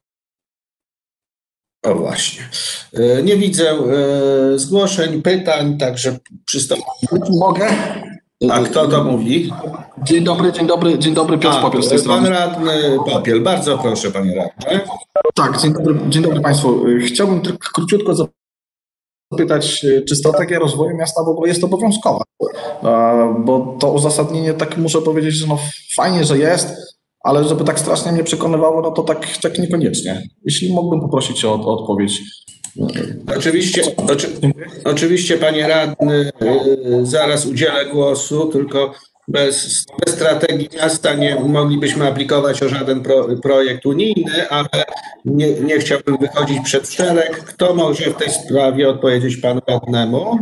O właśnie. Nie widzę e, zgłoszeń, pytań, także przystąpimy. Mogę? A kto to mówi? Dzień dobry, dzień dobry, dzień dobry, Piotr A, Popiel z tej strony. Pan radny Popiel, bardzo proszę panie radny. Tak, dzień dobry, dzień dobry Państwu. Chciałbym tylko króciutko zapytać, czy strategia rozwoju miasta w ogóle jest obowiązkowa? Bo to uzasadnienie, tak muszę powiedzieć, że no fajnie, że jest, ale żeby tak strasznie mnie przekonywało, no to tak, tak niekoniecznie. Jeśli mógłbym poprosić o, o odpowiedź. Oczywiście, oczy, oczywiście panie radny, yy, zaraz udzielę głosu, tylko bez, bez strategii miasta nie moglibyśmy aplikować o żaden pro, projekt unijny, ale nie, nie chciałbym wychodzić przed szereg. Kto może w tej sprawie odpowiedzieć panu radnemu?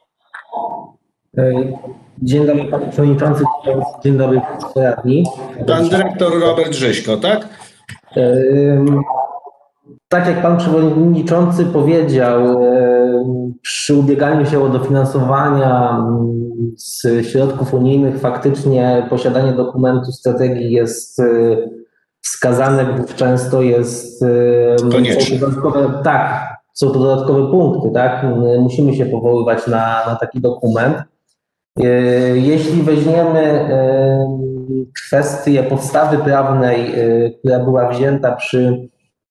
Dzień dobry panie przewodniczący, dzień dobry państwo radni. Pan dyrektor Robert Grzyśko, tak? Tak jak pan przewodniczący powiedział, przy ubieganiu się o dofinansowania z środków unijnych faktycznie posiadanie dokumentu strategii jest wskazane, gdyż często jest konieczne. Dodatkowe, tak, są to dodatkowe punkty, tak? Musimy się powoływać na, na taki dokument. Jeśli weźmiemy kwestię podstawy prawnej, która była wzięta przy,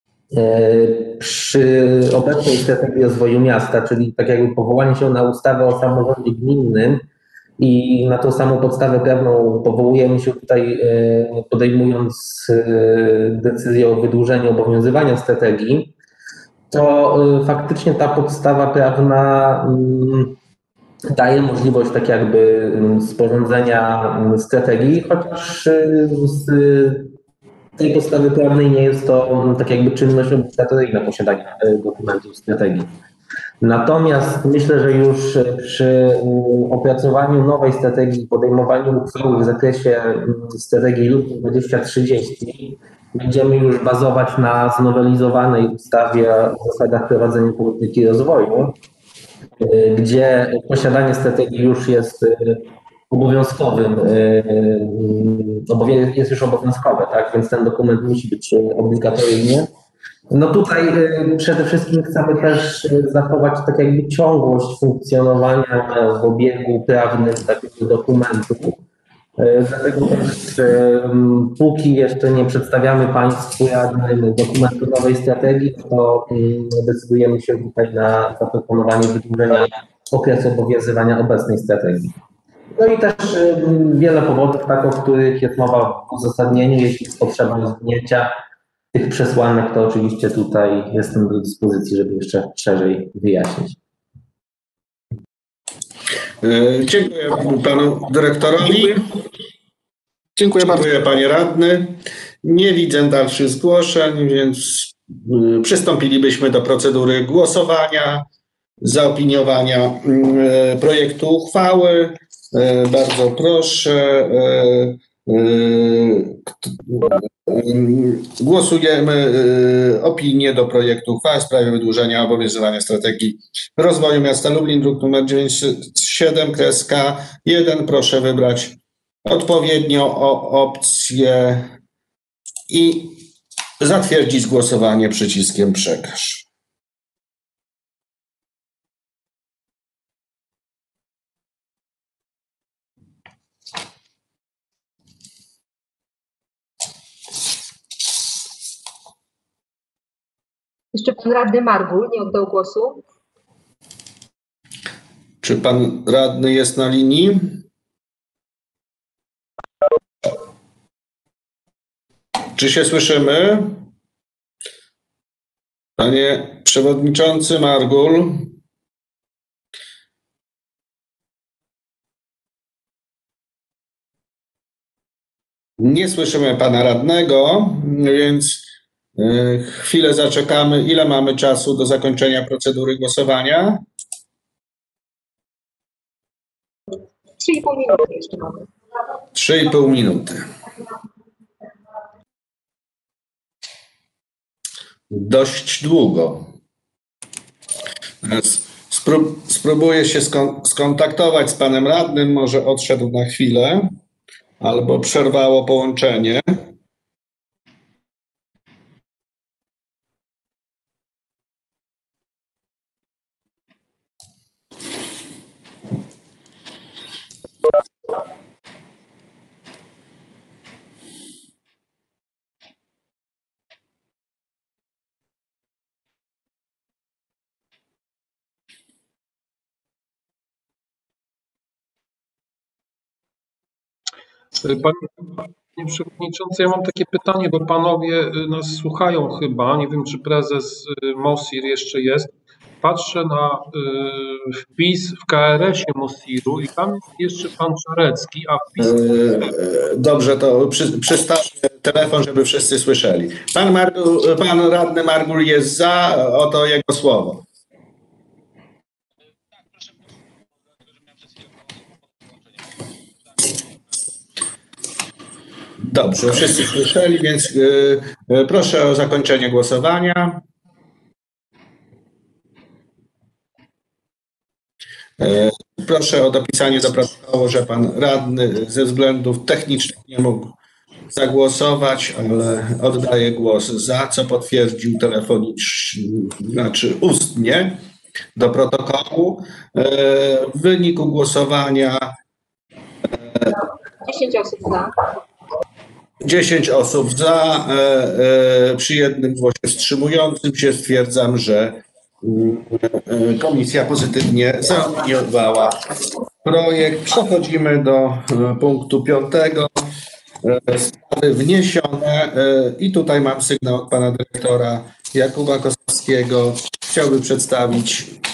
przy obecnej strategii rozwoju miasta, czyli tak jakby powołanie się na ustawę o samorządzie gminnym i na tą samą podstawę prawną powołujemy się tutaj, podejmując decyzję o wydłużeniu obowiązywania strategii, to faktycznie ta podstawa prawna daje możliwość tak jakby sporządzenia strategii, chociaż z tej podstawy prawnej nie jest to tak jakby czynność obligatoryjna posiadania dokumentów strategii. Natomiast myślę, że już przy opracowaniu nowej strategii, podejmowaniu uchwał w zakresie strategii Lublin dwadzieścia trzydzieści będziemy już bazować na znowelizowanej ustawie o zasadach prowadzenia polityki rozwoju, gdzie posiadanie strategii już jest obowiązkowym, jest już obowiązkowe, tak? Więc ten dokument musi być obligatoryjny. No tutaj przede wszystkim chcemy też zachować tak jakby ciągłość funkcjonowania w obiegu prawnym takiego dokumentu. Dlatego też póki jeszcze nie przedstawiamy Państwu radnym dokumentu nowej strategii, to decydujemy się tutaj na zaproponowanie wydłużenia okresu obowiązywania obecnej strategii. No i też wiele powodów, tak, o których jest mowa w uzasadnieniu, jeśli jest potrzeba rozwinięcia tych przesłanek, to oczywiście tutaj jestem do dyspozycji, żeby jeszcze szerzej wyjaśnić. Dziękuję panu dyrektorowi. Dziękuję bardzo. Dziękuję panie radny. Nie widzę dalszych zgłoszeń, więc przystąpilibyśmy do procedury głosowania, zaopiniowania projektu uchwały. Bardzo proszę. Głosujemy opinię do projektu uchwały w sprawie wydłużenia obowiązywania strategii rozwoju miasta Lublin, druk nr dziewięćset siedem jeden. Proszę wybrać odpowiednio opcję i zatwierdzić głosowanie przyciskiem przekaż. Jeszcze pan radny Margul nie oddał głosu. Czy pan radny jest na linii? Czy się słyszymy? Panie przewodniczący Margul. Nie słyszymy pana radnego, więc chwilę zaczekamy. Ile mamy czasu do zakończenia procedury głosowania? trzy i pół minuty jeszcze mamy. trzy i pół minuty. Dość długo. Sprób spróbuję się skontaktować z panem radnym, może odszedł na chwilę, albo przerwało połączenie. Panie Przewodniczący, ja mam takie pytanie, bo panowie nas słuchają chyba. Nie wiem, czy prezes MOSIR jeszcze jest. Patrzę na y, wpis w K R S ie MOSIR-u i tam jest jeszcze pan Czarecki, a wpis... Dobrze, to przy, przystawię telefon, żeby wszyscy słyszeli. Pan, Margul, pan radny Margul jest za, oto jego słowo. Dobrze, wszyscy słyszeli, więc y, y, proszę o zakończenie głosowania. Y, proszę o dopisanie do protokołu, że pan radny ze względów technicznych nie mógł zagłosować, ale oddaje głos za, co potwierdził telefonicznie, znaczy ustnie do protokołu. Y, w wyniku głosowania dziesięć osób za. dziesięć osób za, e, e, przy jednym głosie wstrzymującym się stwierdzam, że e, komisja pozytywnie zaopiniowała projekt. Przechodzimy do e, punktu piątego. E, sprawy wniesione e, i tutaj mam sygnał od pana dyrektora Jakuba Kosowskiego. Chciałby przedstawić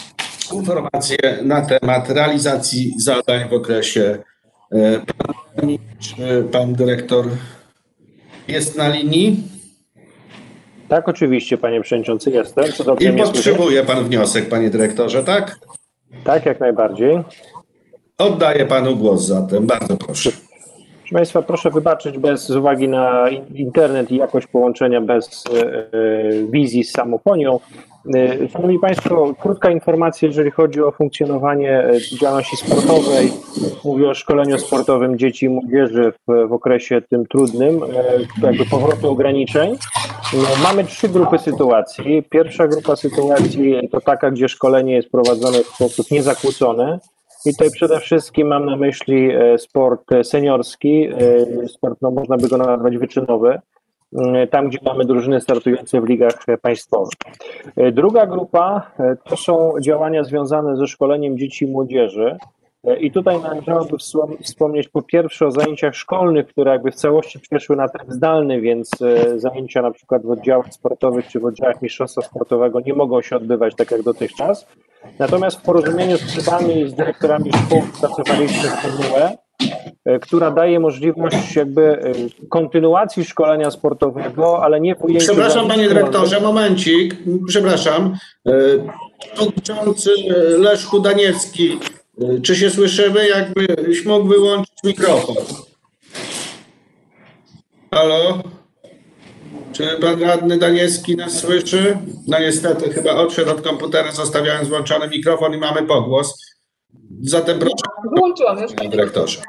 informacje na temat realizacji zadań w okresie pandemii. Czy pan dyrektor jest na linii? Tak, oczywiście, panie przewodniczący, jestem. I podtrzymuje pan wniosek, panie dyrektorze, tak? Tak, jak najbardziej. Oddaję panu głos zatem. Bardzo proszę. Proszę państwa, proszę wybaczyć, bez z uwagi na internet i jakość połączenia, bez y, wizji z samofonią. Y, Szanowni Państwo, krótka informacja, jeżeli chodzi o funkcjonowanie działalności sportowej. Mówię o szkoleniu sportowym dzieci i młodzieży w, w okresie tym trudnym, y, jakby powrotu ograniczeń. Y, mamy trzy grupy sytuacji. Pierwsza grupa sytuacji to taka, gdzie szkolenie jest prowadzone w sposób niezakłócony. I tutaj przede wszystkim mam na myśli sport seniorski, sport, no można by go nazwać wyczynowy, tam gdzie mamy drużyny startujące w ligach państwowych. Druga grupa to są działania związane ze szkoleniem dzieci i młodzieży. I tutaj należałoby wspomnieć po pierwsze o zajęciach szkolnych, które jakby w całości przeszły na tryb zdalny, więc zajęcia na przykład w oddziałach sportowych czy w oddziałach mistrzostwa sportowego nie mogą się odbywać tak jak dotychczas. Natomiast w porozumieniu z klubami i z dyrektorami szkół pracowaliśmy formułę, która daje możliwość jakby kontynuacji szkolenia sportowego, ale nie w ujęciu... Przepraszam panie dyrektorze, momencik, przepraszam. Przewodniczący Leszku Daniecki, czy się słyszymy? Jakbyś mógł wyłączyć mikrofon. Halo? Czy pan radny Daniecki nas słyszy? No niestety chyba odszedł od komputera, zostawiając włączony mikrofon i mamy pogłos. Zatem proszę. Wyłączyłam już. Panie dyrektorze.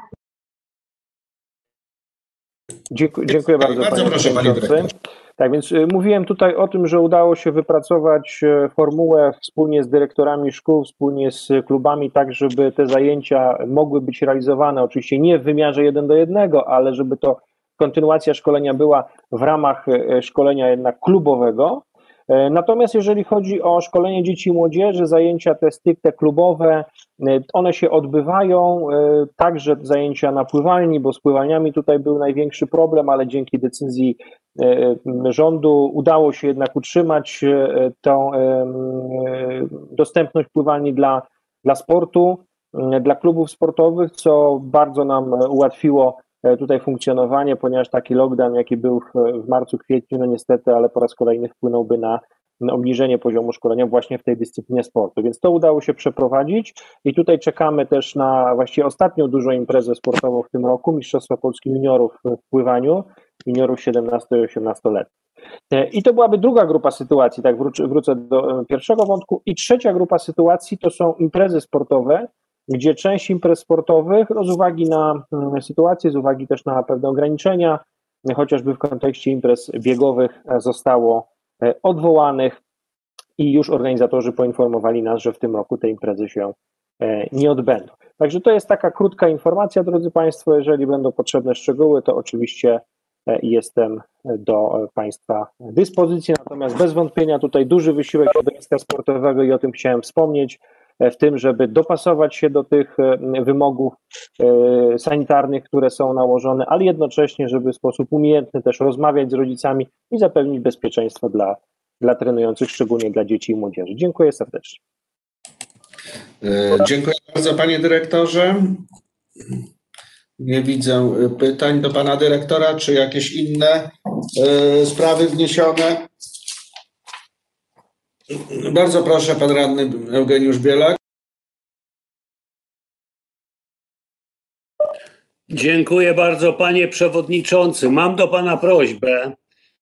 Dziękuję, dziękuję bardzo, bardzo panie proszę, panie dyrektorze. Tak więc mówiłem tutaj o tym, że udało się wypracować formułę wspólnie z dyrektorami szkół, wspólnie z klubami, tak żeby te zajęcia mogły być realizowane, oczywiście nie w wymiarze jeden do jednego, ale żeby to kontynuacja szkolenia była w ramach szkolenia jednak klubowego. Natomiast jeżeli chodzi o szkolenie dzieci i młodzieży, zajęcia te stricte klubowe, one się odbywają, także zajęcia na pływalni, bo z pływalniami tutaj był największy problem, ale dzięki decyzji rządu udało się jednak utrzymać tą dostępność pływalni dla, dla sportu, dla klubów sportowych, co bardzo nam ułatwiło tutaj funkcjonowanie, ponieważ taki lockdown, jaki był w, w marcu, kwietniu, no niestety, ale po raz kolejny wpłynąłby na, na obniżenie poziomu szkolenia właśnie w tej dyscyplinie sportu. Więc to udało się przeprowadzić i tutaj czekamy też na właściwie ostatnią dużą imprezę sportową w tym roku, Mistrzostwa Polski Juniorów w pływaniu, juniorów siedemnasto i osiemnastoletnich. I to byłaby druga grupa sytuacji, tak wrócę, wrócę do pierwszego wątku. I trzecia grupa sytuacji to są imprezy sportowe, gdzie część imprez sportowych, no z uwagi na sytuację, z uwagi też na pewne ograniczenia, chociażby w kontekście imprez biegowych, zostało odwołanych i już organizatorzy poinformowali nas, że w tym roku te imprezy się nie odbędą. Także to jest taka krótka informacja, drodzy Państwo. Jeżeli będą potrzebne szczegóły, to oczywiście jestem do Państwa dyspozycji. Natomiast bez wątpienia tutaj duży wysiłek środowiska sportowego i o tym chciałem wspomnieć, w tym, żeby dopasować się do tych wymogów sanitarnych, które są nałożone, ale jednocześnie, żeby w sposób umiejętny też rozmawiać z rodzicami i zapewnić bezpieczeństwo dla, dla trenujących, szczególnie dla dzieci i młodzieży. Dziękuję serdecznie. Dziękuję bardzo, panie dyrektorze. Nie widzę pytań do pana dyrektora. Czy jakieś inne sprawy wniesione? Bardzo proszę, pan radny Eugeniusz Bielak. Dziękuję bardzo, panie przewodniczący. Mam do pana prośbę,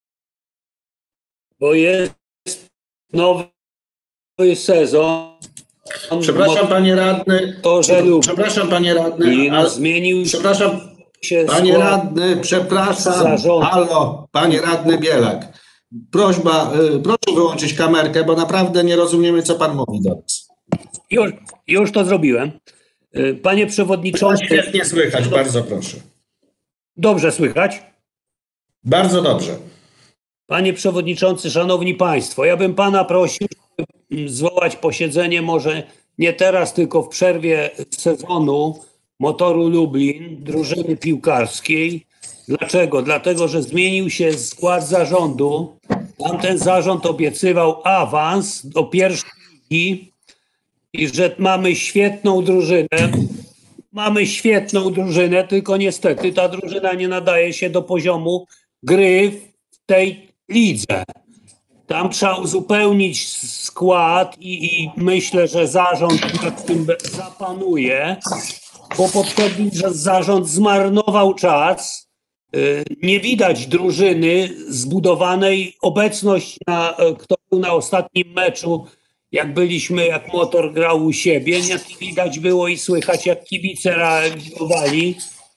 bo jest nowy sezon. Przepraszam, panie radny. Przepraszam, panie radny. Ale, zmienił przepraszam, się panie radny, przepraszam. zarządu. Halo, panie radny Bielak. Prośba, proszę wyłączyć kamerkę, bo naprawdę nie rozumiemy, co pan mówi do nas. Już, już to zrobiłem. Panie przewodniczący. Świetnie słychać, bardzo proszę. Dobrze słychać? Bardzo dobrze. Panie przewodniczący, szanowni państwo, ja bym pana prosił, żeby zwołać posiedzenie może nie teraz, tylko w przerwie sezonu Motoru Lublin, drużyny piłkarskiej. Dlaczego? Dlatego, że zmienił się skład zarządu. Tamten zarząd obiecywał awans do pierwszej ligi i że mamy świetną drużynę. Mamy świetną drużynę, tylko niestety ta drużyna nie nadaje się do poziomu gry w tej lidze. Tam trzeba uzupełnić skład i, i myślę, że zarząd nad tym zapanuje, bo poprzedni zarząd zmarnował czas. Nie widać drużyny zbudowanej. Obecność, na, kto był na ostatnim meczu, jak byliśmy, jak Motor grał u siebie, nie widać było i słychać, jak kibice reagowali.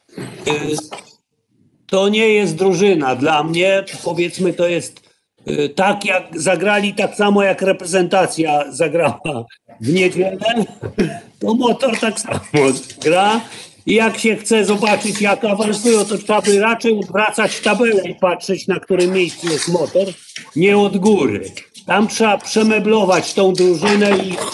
To nie jest drużyna. Dla mnie, powiedzmy, to jest tak, jak zagrali, tak samo jak reprezentacja zagrała w niedzielę, to Motor tak samo gra. I jak się chce zobaczyć, jak awansują, to trzeba by raczej odwracać tabelę i patrzeć, na którym miejscu jest Motor, nie od góry. Tam trzeba przemeblować tą drużynę i y,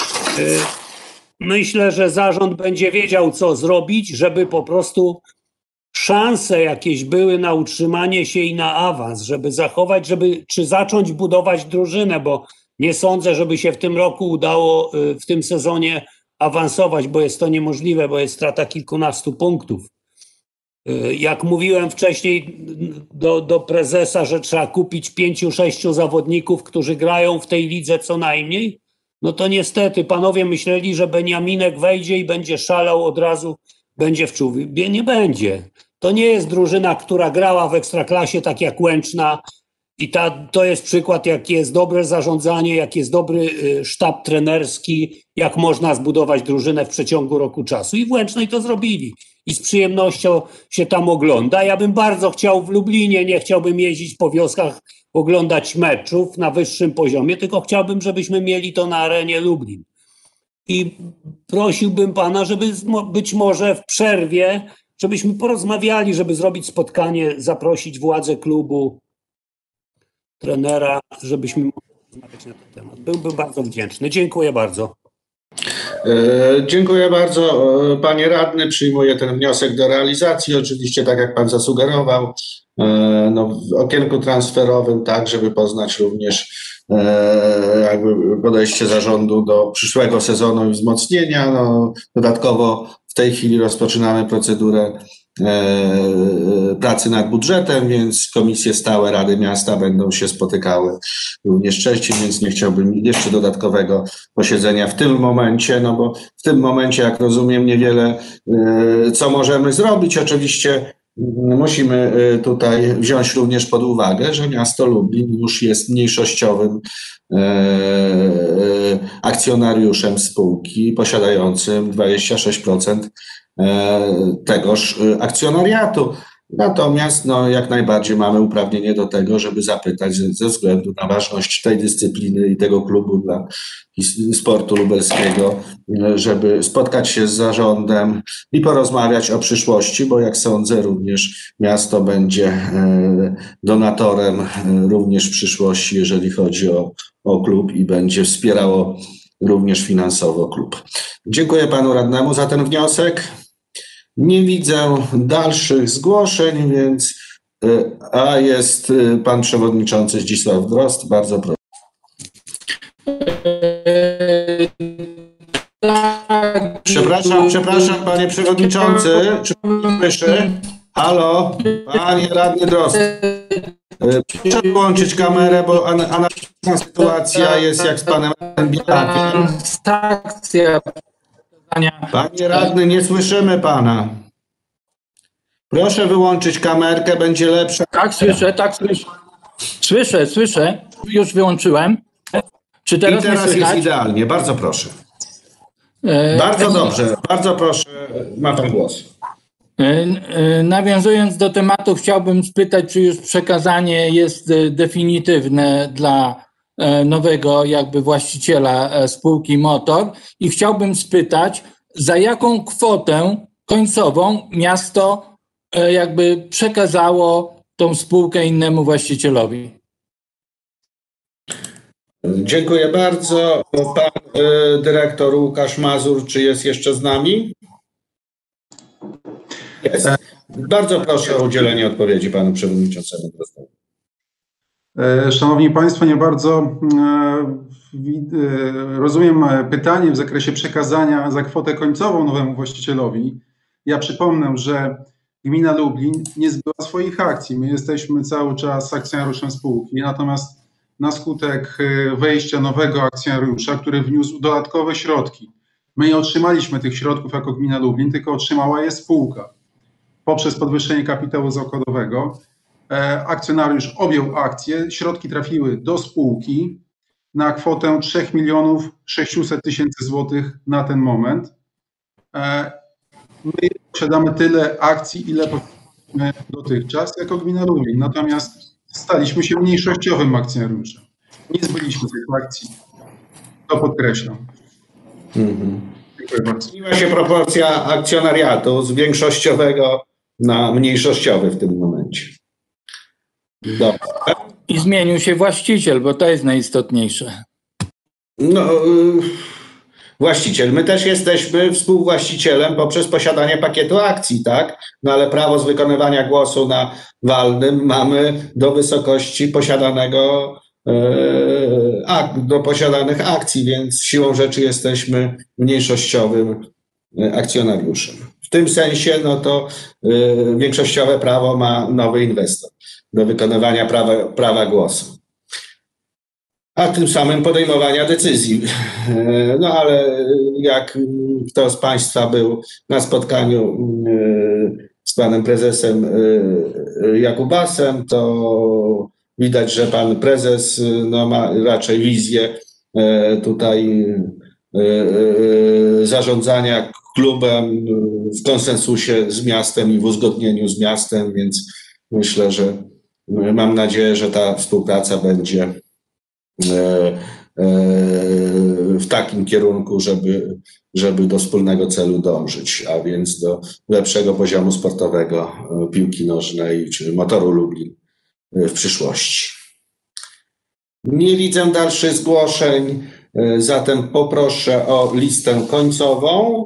myślę, że zarząd będzie wiedział, co zrobić, żeby po prostu szanse jakieś były na utrzymanie się i na awans, żeby zachować, żeby czy zacząć budować drużynę, bo nie sądzę, żeby się w tym roku udało y, w tym sezonie awansować, bo jest to niemożliwe, bo jest strata kilkunastu punktów. Jak mówiłem wcześniej do, do prezesa, że trzeba kupić pięciu, sześciu zawodników, którzy grają w tej lidze co najmniej, no to niestety panowie myśleli, że Beniaminek wejdzie i będzie szalał od razu, będzie w czuwie. Nie będzie. To nie jest drużyna, która grała w Ekstraklasie tak jak Łęczna i ta, to jest przykład, jak jest dobre zarządzanie, jak jest dobry sztab trenerski, jak można zbudować drużynę w przeciągu roku czasu. I w Łęcznej to zrobili. I z przyjemnością się tam ogląda. Ja bym bardzo chciał w Lublinie, nie chciałbym jeździć po wioskach, oglądać meczów na wyższym poziomie, tylko chciałbym, żebyśmy mieli to na arenie Lublin. I prosiłbym pana, żeby być może w przerwie, żebyśmy porozmawiali, żeby zrobić spotkanie, zaprosić władze klubu, trenera, żebyśmy mogli rozmawiać na ten temat. Byłbym bardzo wdzięczny. Dziękuję bardzo. E, dziękuję bardzo. E, panie radny, przyjmuję ten wniosek do realizacji. Oczywiście, tak jak pan zasugerował, e, no, w okienku transferowym, tak, żeby poznać również e, jakby podejście zarządu do przyszłego sezonu i wzmocnienia. No, dodatkowo w tej chwili rozpoczynamy procedurę pracy nad budżetem, więc komisje stałe Rady Miasta będą się spotykały również częściej, więc nie chciałbym jeszcze dodatkowego posiedzenia w tym momencie, no bo w tym momencie, jak rozumiem, niewiele co możemy zrobić. Oczywiście musimy tutaj wziąć również pod uwagę, że miasto Lublin już jest mniejszościowym akcjonariuszem spółki posiadającym dwadzieścia sześć procent tegoż akcjonariatu. Natomiast no, jak najbardziej mamy uprawnienie do tego, żeby zapytać ze względu na ważność tej dyscypliny i tego klubu dla sportu lubelskiego, żeby spotkać się z zarządem i porozmawiać o przyszłości, bo jak sądzę, również miasto będzie donatorem również w przyszłości, jeżeli chodzi o, o klub i będzie wspierało również finansowo klub. Dziękuję panu radnemu za ten wniosek. Nie widzę dalszych zgłoszeń, więc a jest pan przewodniczący Zdzisław Drozd. Bardzo proszę. Przepraszam, przepraszam panie przewodniczący. Czy pan słyszy? Halo, panie radny Drozd. Proszę włączyć kamerę, bo analityczna sytuacja jest jak z panem Bielakiem. Panie radny, nie słyszymy pana. Proszę wyłączyć kamerkę, będzie lepsza. Tak, słyszę, tak, słyszę. Słyszę, słyszę. Już wyłączyłem. Czy teraz, I teraz mnie słychać? jest idealnie, bardzo proszę. Bardzo e, dobrze, bardzo proszę, ma pan głos. Nawiązując do tematu, chciałbym spytać, czy już przekazanie jest definitywne dla nowego jakby właściciela spółki Motor i chciałbym spytać, za jaką kwotę końcową miasto jakby przekazało tą spółkę innemu właścicielowi? Dziękuję bardzo. Pan y, dyrektor Łukasz Mazur, czy jest jeszcze z nami? Jest. Bardzo proszę o udzielenie odpowiedzi panu przewodniczącemu. Szanowni Państwo, nie bardzo rozumiem pytanie w zakresie przekazania za kwotę końcową nowemu właścicielowi. Ja przypomnę, że gmina Lublin nie zbyła swoich akcji. My jesteśmy cały czas akcjonariuszem spółki, natomiast na skutek wejścia nowego akcjonariusza, który wniósł dodatkowe środki, my nie otrzymaliśmy tych środków jako gmina Lublin, tylko otrzymała je spółka. Poprzez podwyższenie kapitału zakładowego akcjonariusz objął akcje, środki trafiły do spółki na kwotę trzy miliony sześćset tysięcy złotych na ten moment. My posiadamy tyle akcji, ile posiadaliśmy dotychczas jako gmina Lublin, natomiast staliśmy się mniejszościowym akcjonariuszem. Nie zbyliśmy tych akcji. To podkreślam. Mhm. Dziękuję bardzo. Zmieniła się proporcja akcjonariatu z większościowego na mniejszościowy w tym momencie. Dobrze. I zmienił się właściciel, bo to jest najistotniejsze. No, właściciel. My też jesteśmy współwłaścicielem poprzez posiadanie pakietu akcji, tak? No ale prawo z wykonywania głosu na walnym mamy do wysokości posiadanego e, ak, do posiadanych akcji, więc siłą rzeczy jesteśmy mniejszościowym akcjonariuszem. W tym sensie, no to e, większościowe prawo ma nowy inwestor do wykonywania prawa, prawa głosu, a tym samym podejmowania decyzji. No ale jak kto z Państwa był na spotkaniu z panem prezesem Jakubasem, to widać, że pan prezes no, ma raczej wizję tutaj zarządzania klubem w konsensusie z miastem i w uzgodnieniu z miastem, więc myślę, że mam nadzieję, że ta współpraca będzie w takim kierunku, żeby, żeby do wspólnego celu dążyć, a więc do lepszego poziomu sportowego piłki nożnej czy Motoru Lublin w przyszłości. Nie widzę dalszych zgłoszeń, zatem poproszę o listę końcową.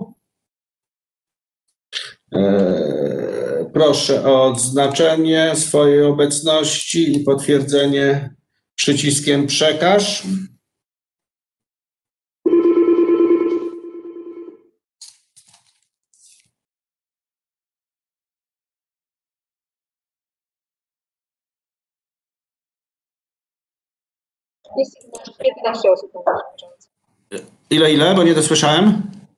Proszę o odznaczenie swojej obecności i potwierdzenie przyciskiem przekaż. Jest jedenaście osób. Ile, ile? Bo nie dosłyszałem.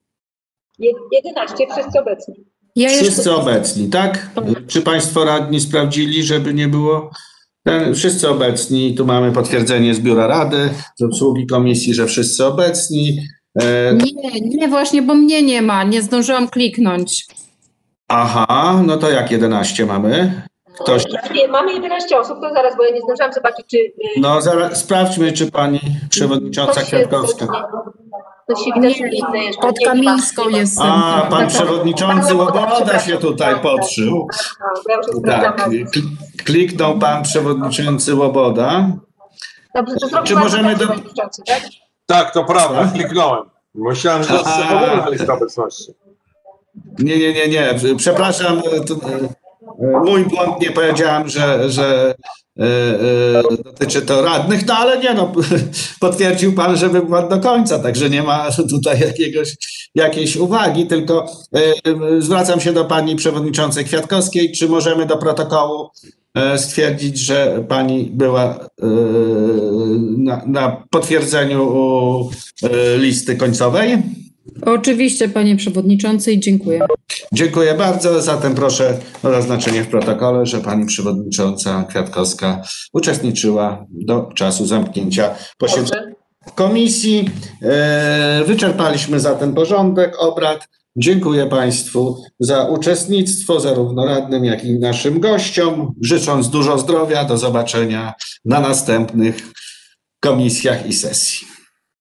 jedenaście, wszyscy obecni. Ja wszyscy jeszcze... obecni, tak? Czy Państwo radni sprawdzili, żeby nie było... Ten, wszyscy obecni, tu mamy potwierdzenie z Biura Rady, z obsługi komisji, że wszyscy obecni. E... Nie, nie właśnie, bo mnie nie ma, nie zdążyłam kliknąć. Aha, no to jak jedenaście mamy? Ktoś... Mamy jedenaście osób, to zaraz, bo ja nie zdążyłam zobaczyć, czy... No zaraz, sprawdźmy, czy pani przewodnicząca Kwiatkowska. To się widać, że inne jeszcze. Pod Kamińską jest. A, pan przewodniczący Łoboda się tutaj podszył. Tak, kliknął pan przewodniczący Łoboda. Dobrze, to czy możemy do... tak? Tak, to prawda, kliknąłem. Myślałem, że to jest lista obecności. Nie, nie, nie, nie. Przepraszam, to, mój błąd, nie powiedziałem, że, że e, e, dotyczy to radnych, no ale nie, no, potwierdził pan, że był pan do końca, także nie ma tutaj jakiegoś, jakiejś uwagi, tylko e, zwracam się do pani przewodniczącej Kwiatkowskiej, czy możemy do protokołu e, stwierdzić, że pani była e, na, na potwierdzeniu e, listy końcowej? Oczywiście, panie przewodniczący, i dziękuję. Dziękuję bardzo. Zatem proszę o zaznaczenie w protokole, że pani przewodnicząca Kwiatkowska uczestniczyła do czasu zamknięcia posiedzenia komisji. Wyczerpaliśmy zatem porządek obrad. Dziękuję państwu za uczestnictwo, zarówno radnym, jak i naszym gościom. Życząc dużo zdrowia, do zobaczenia na następnych komisjach i sesji.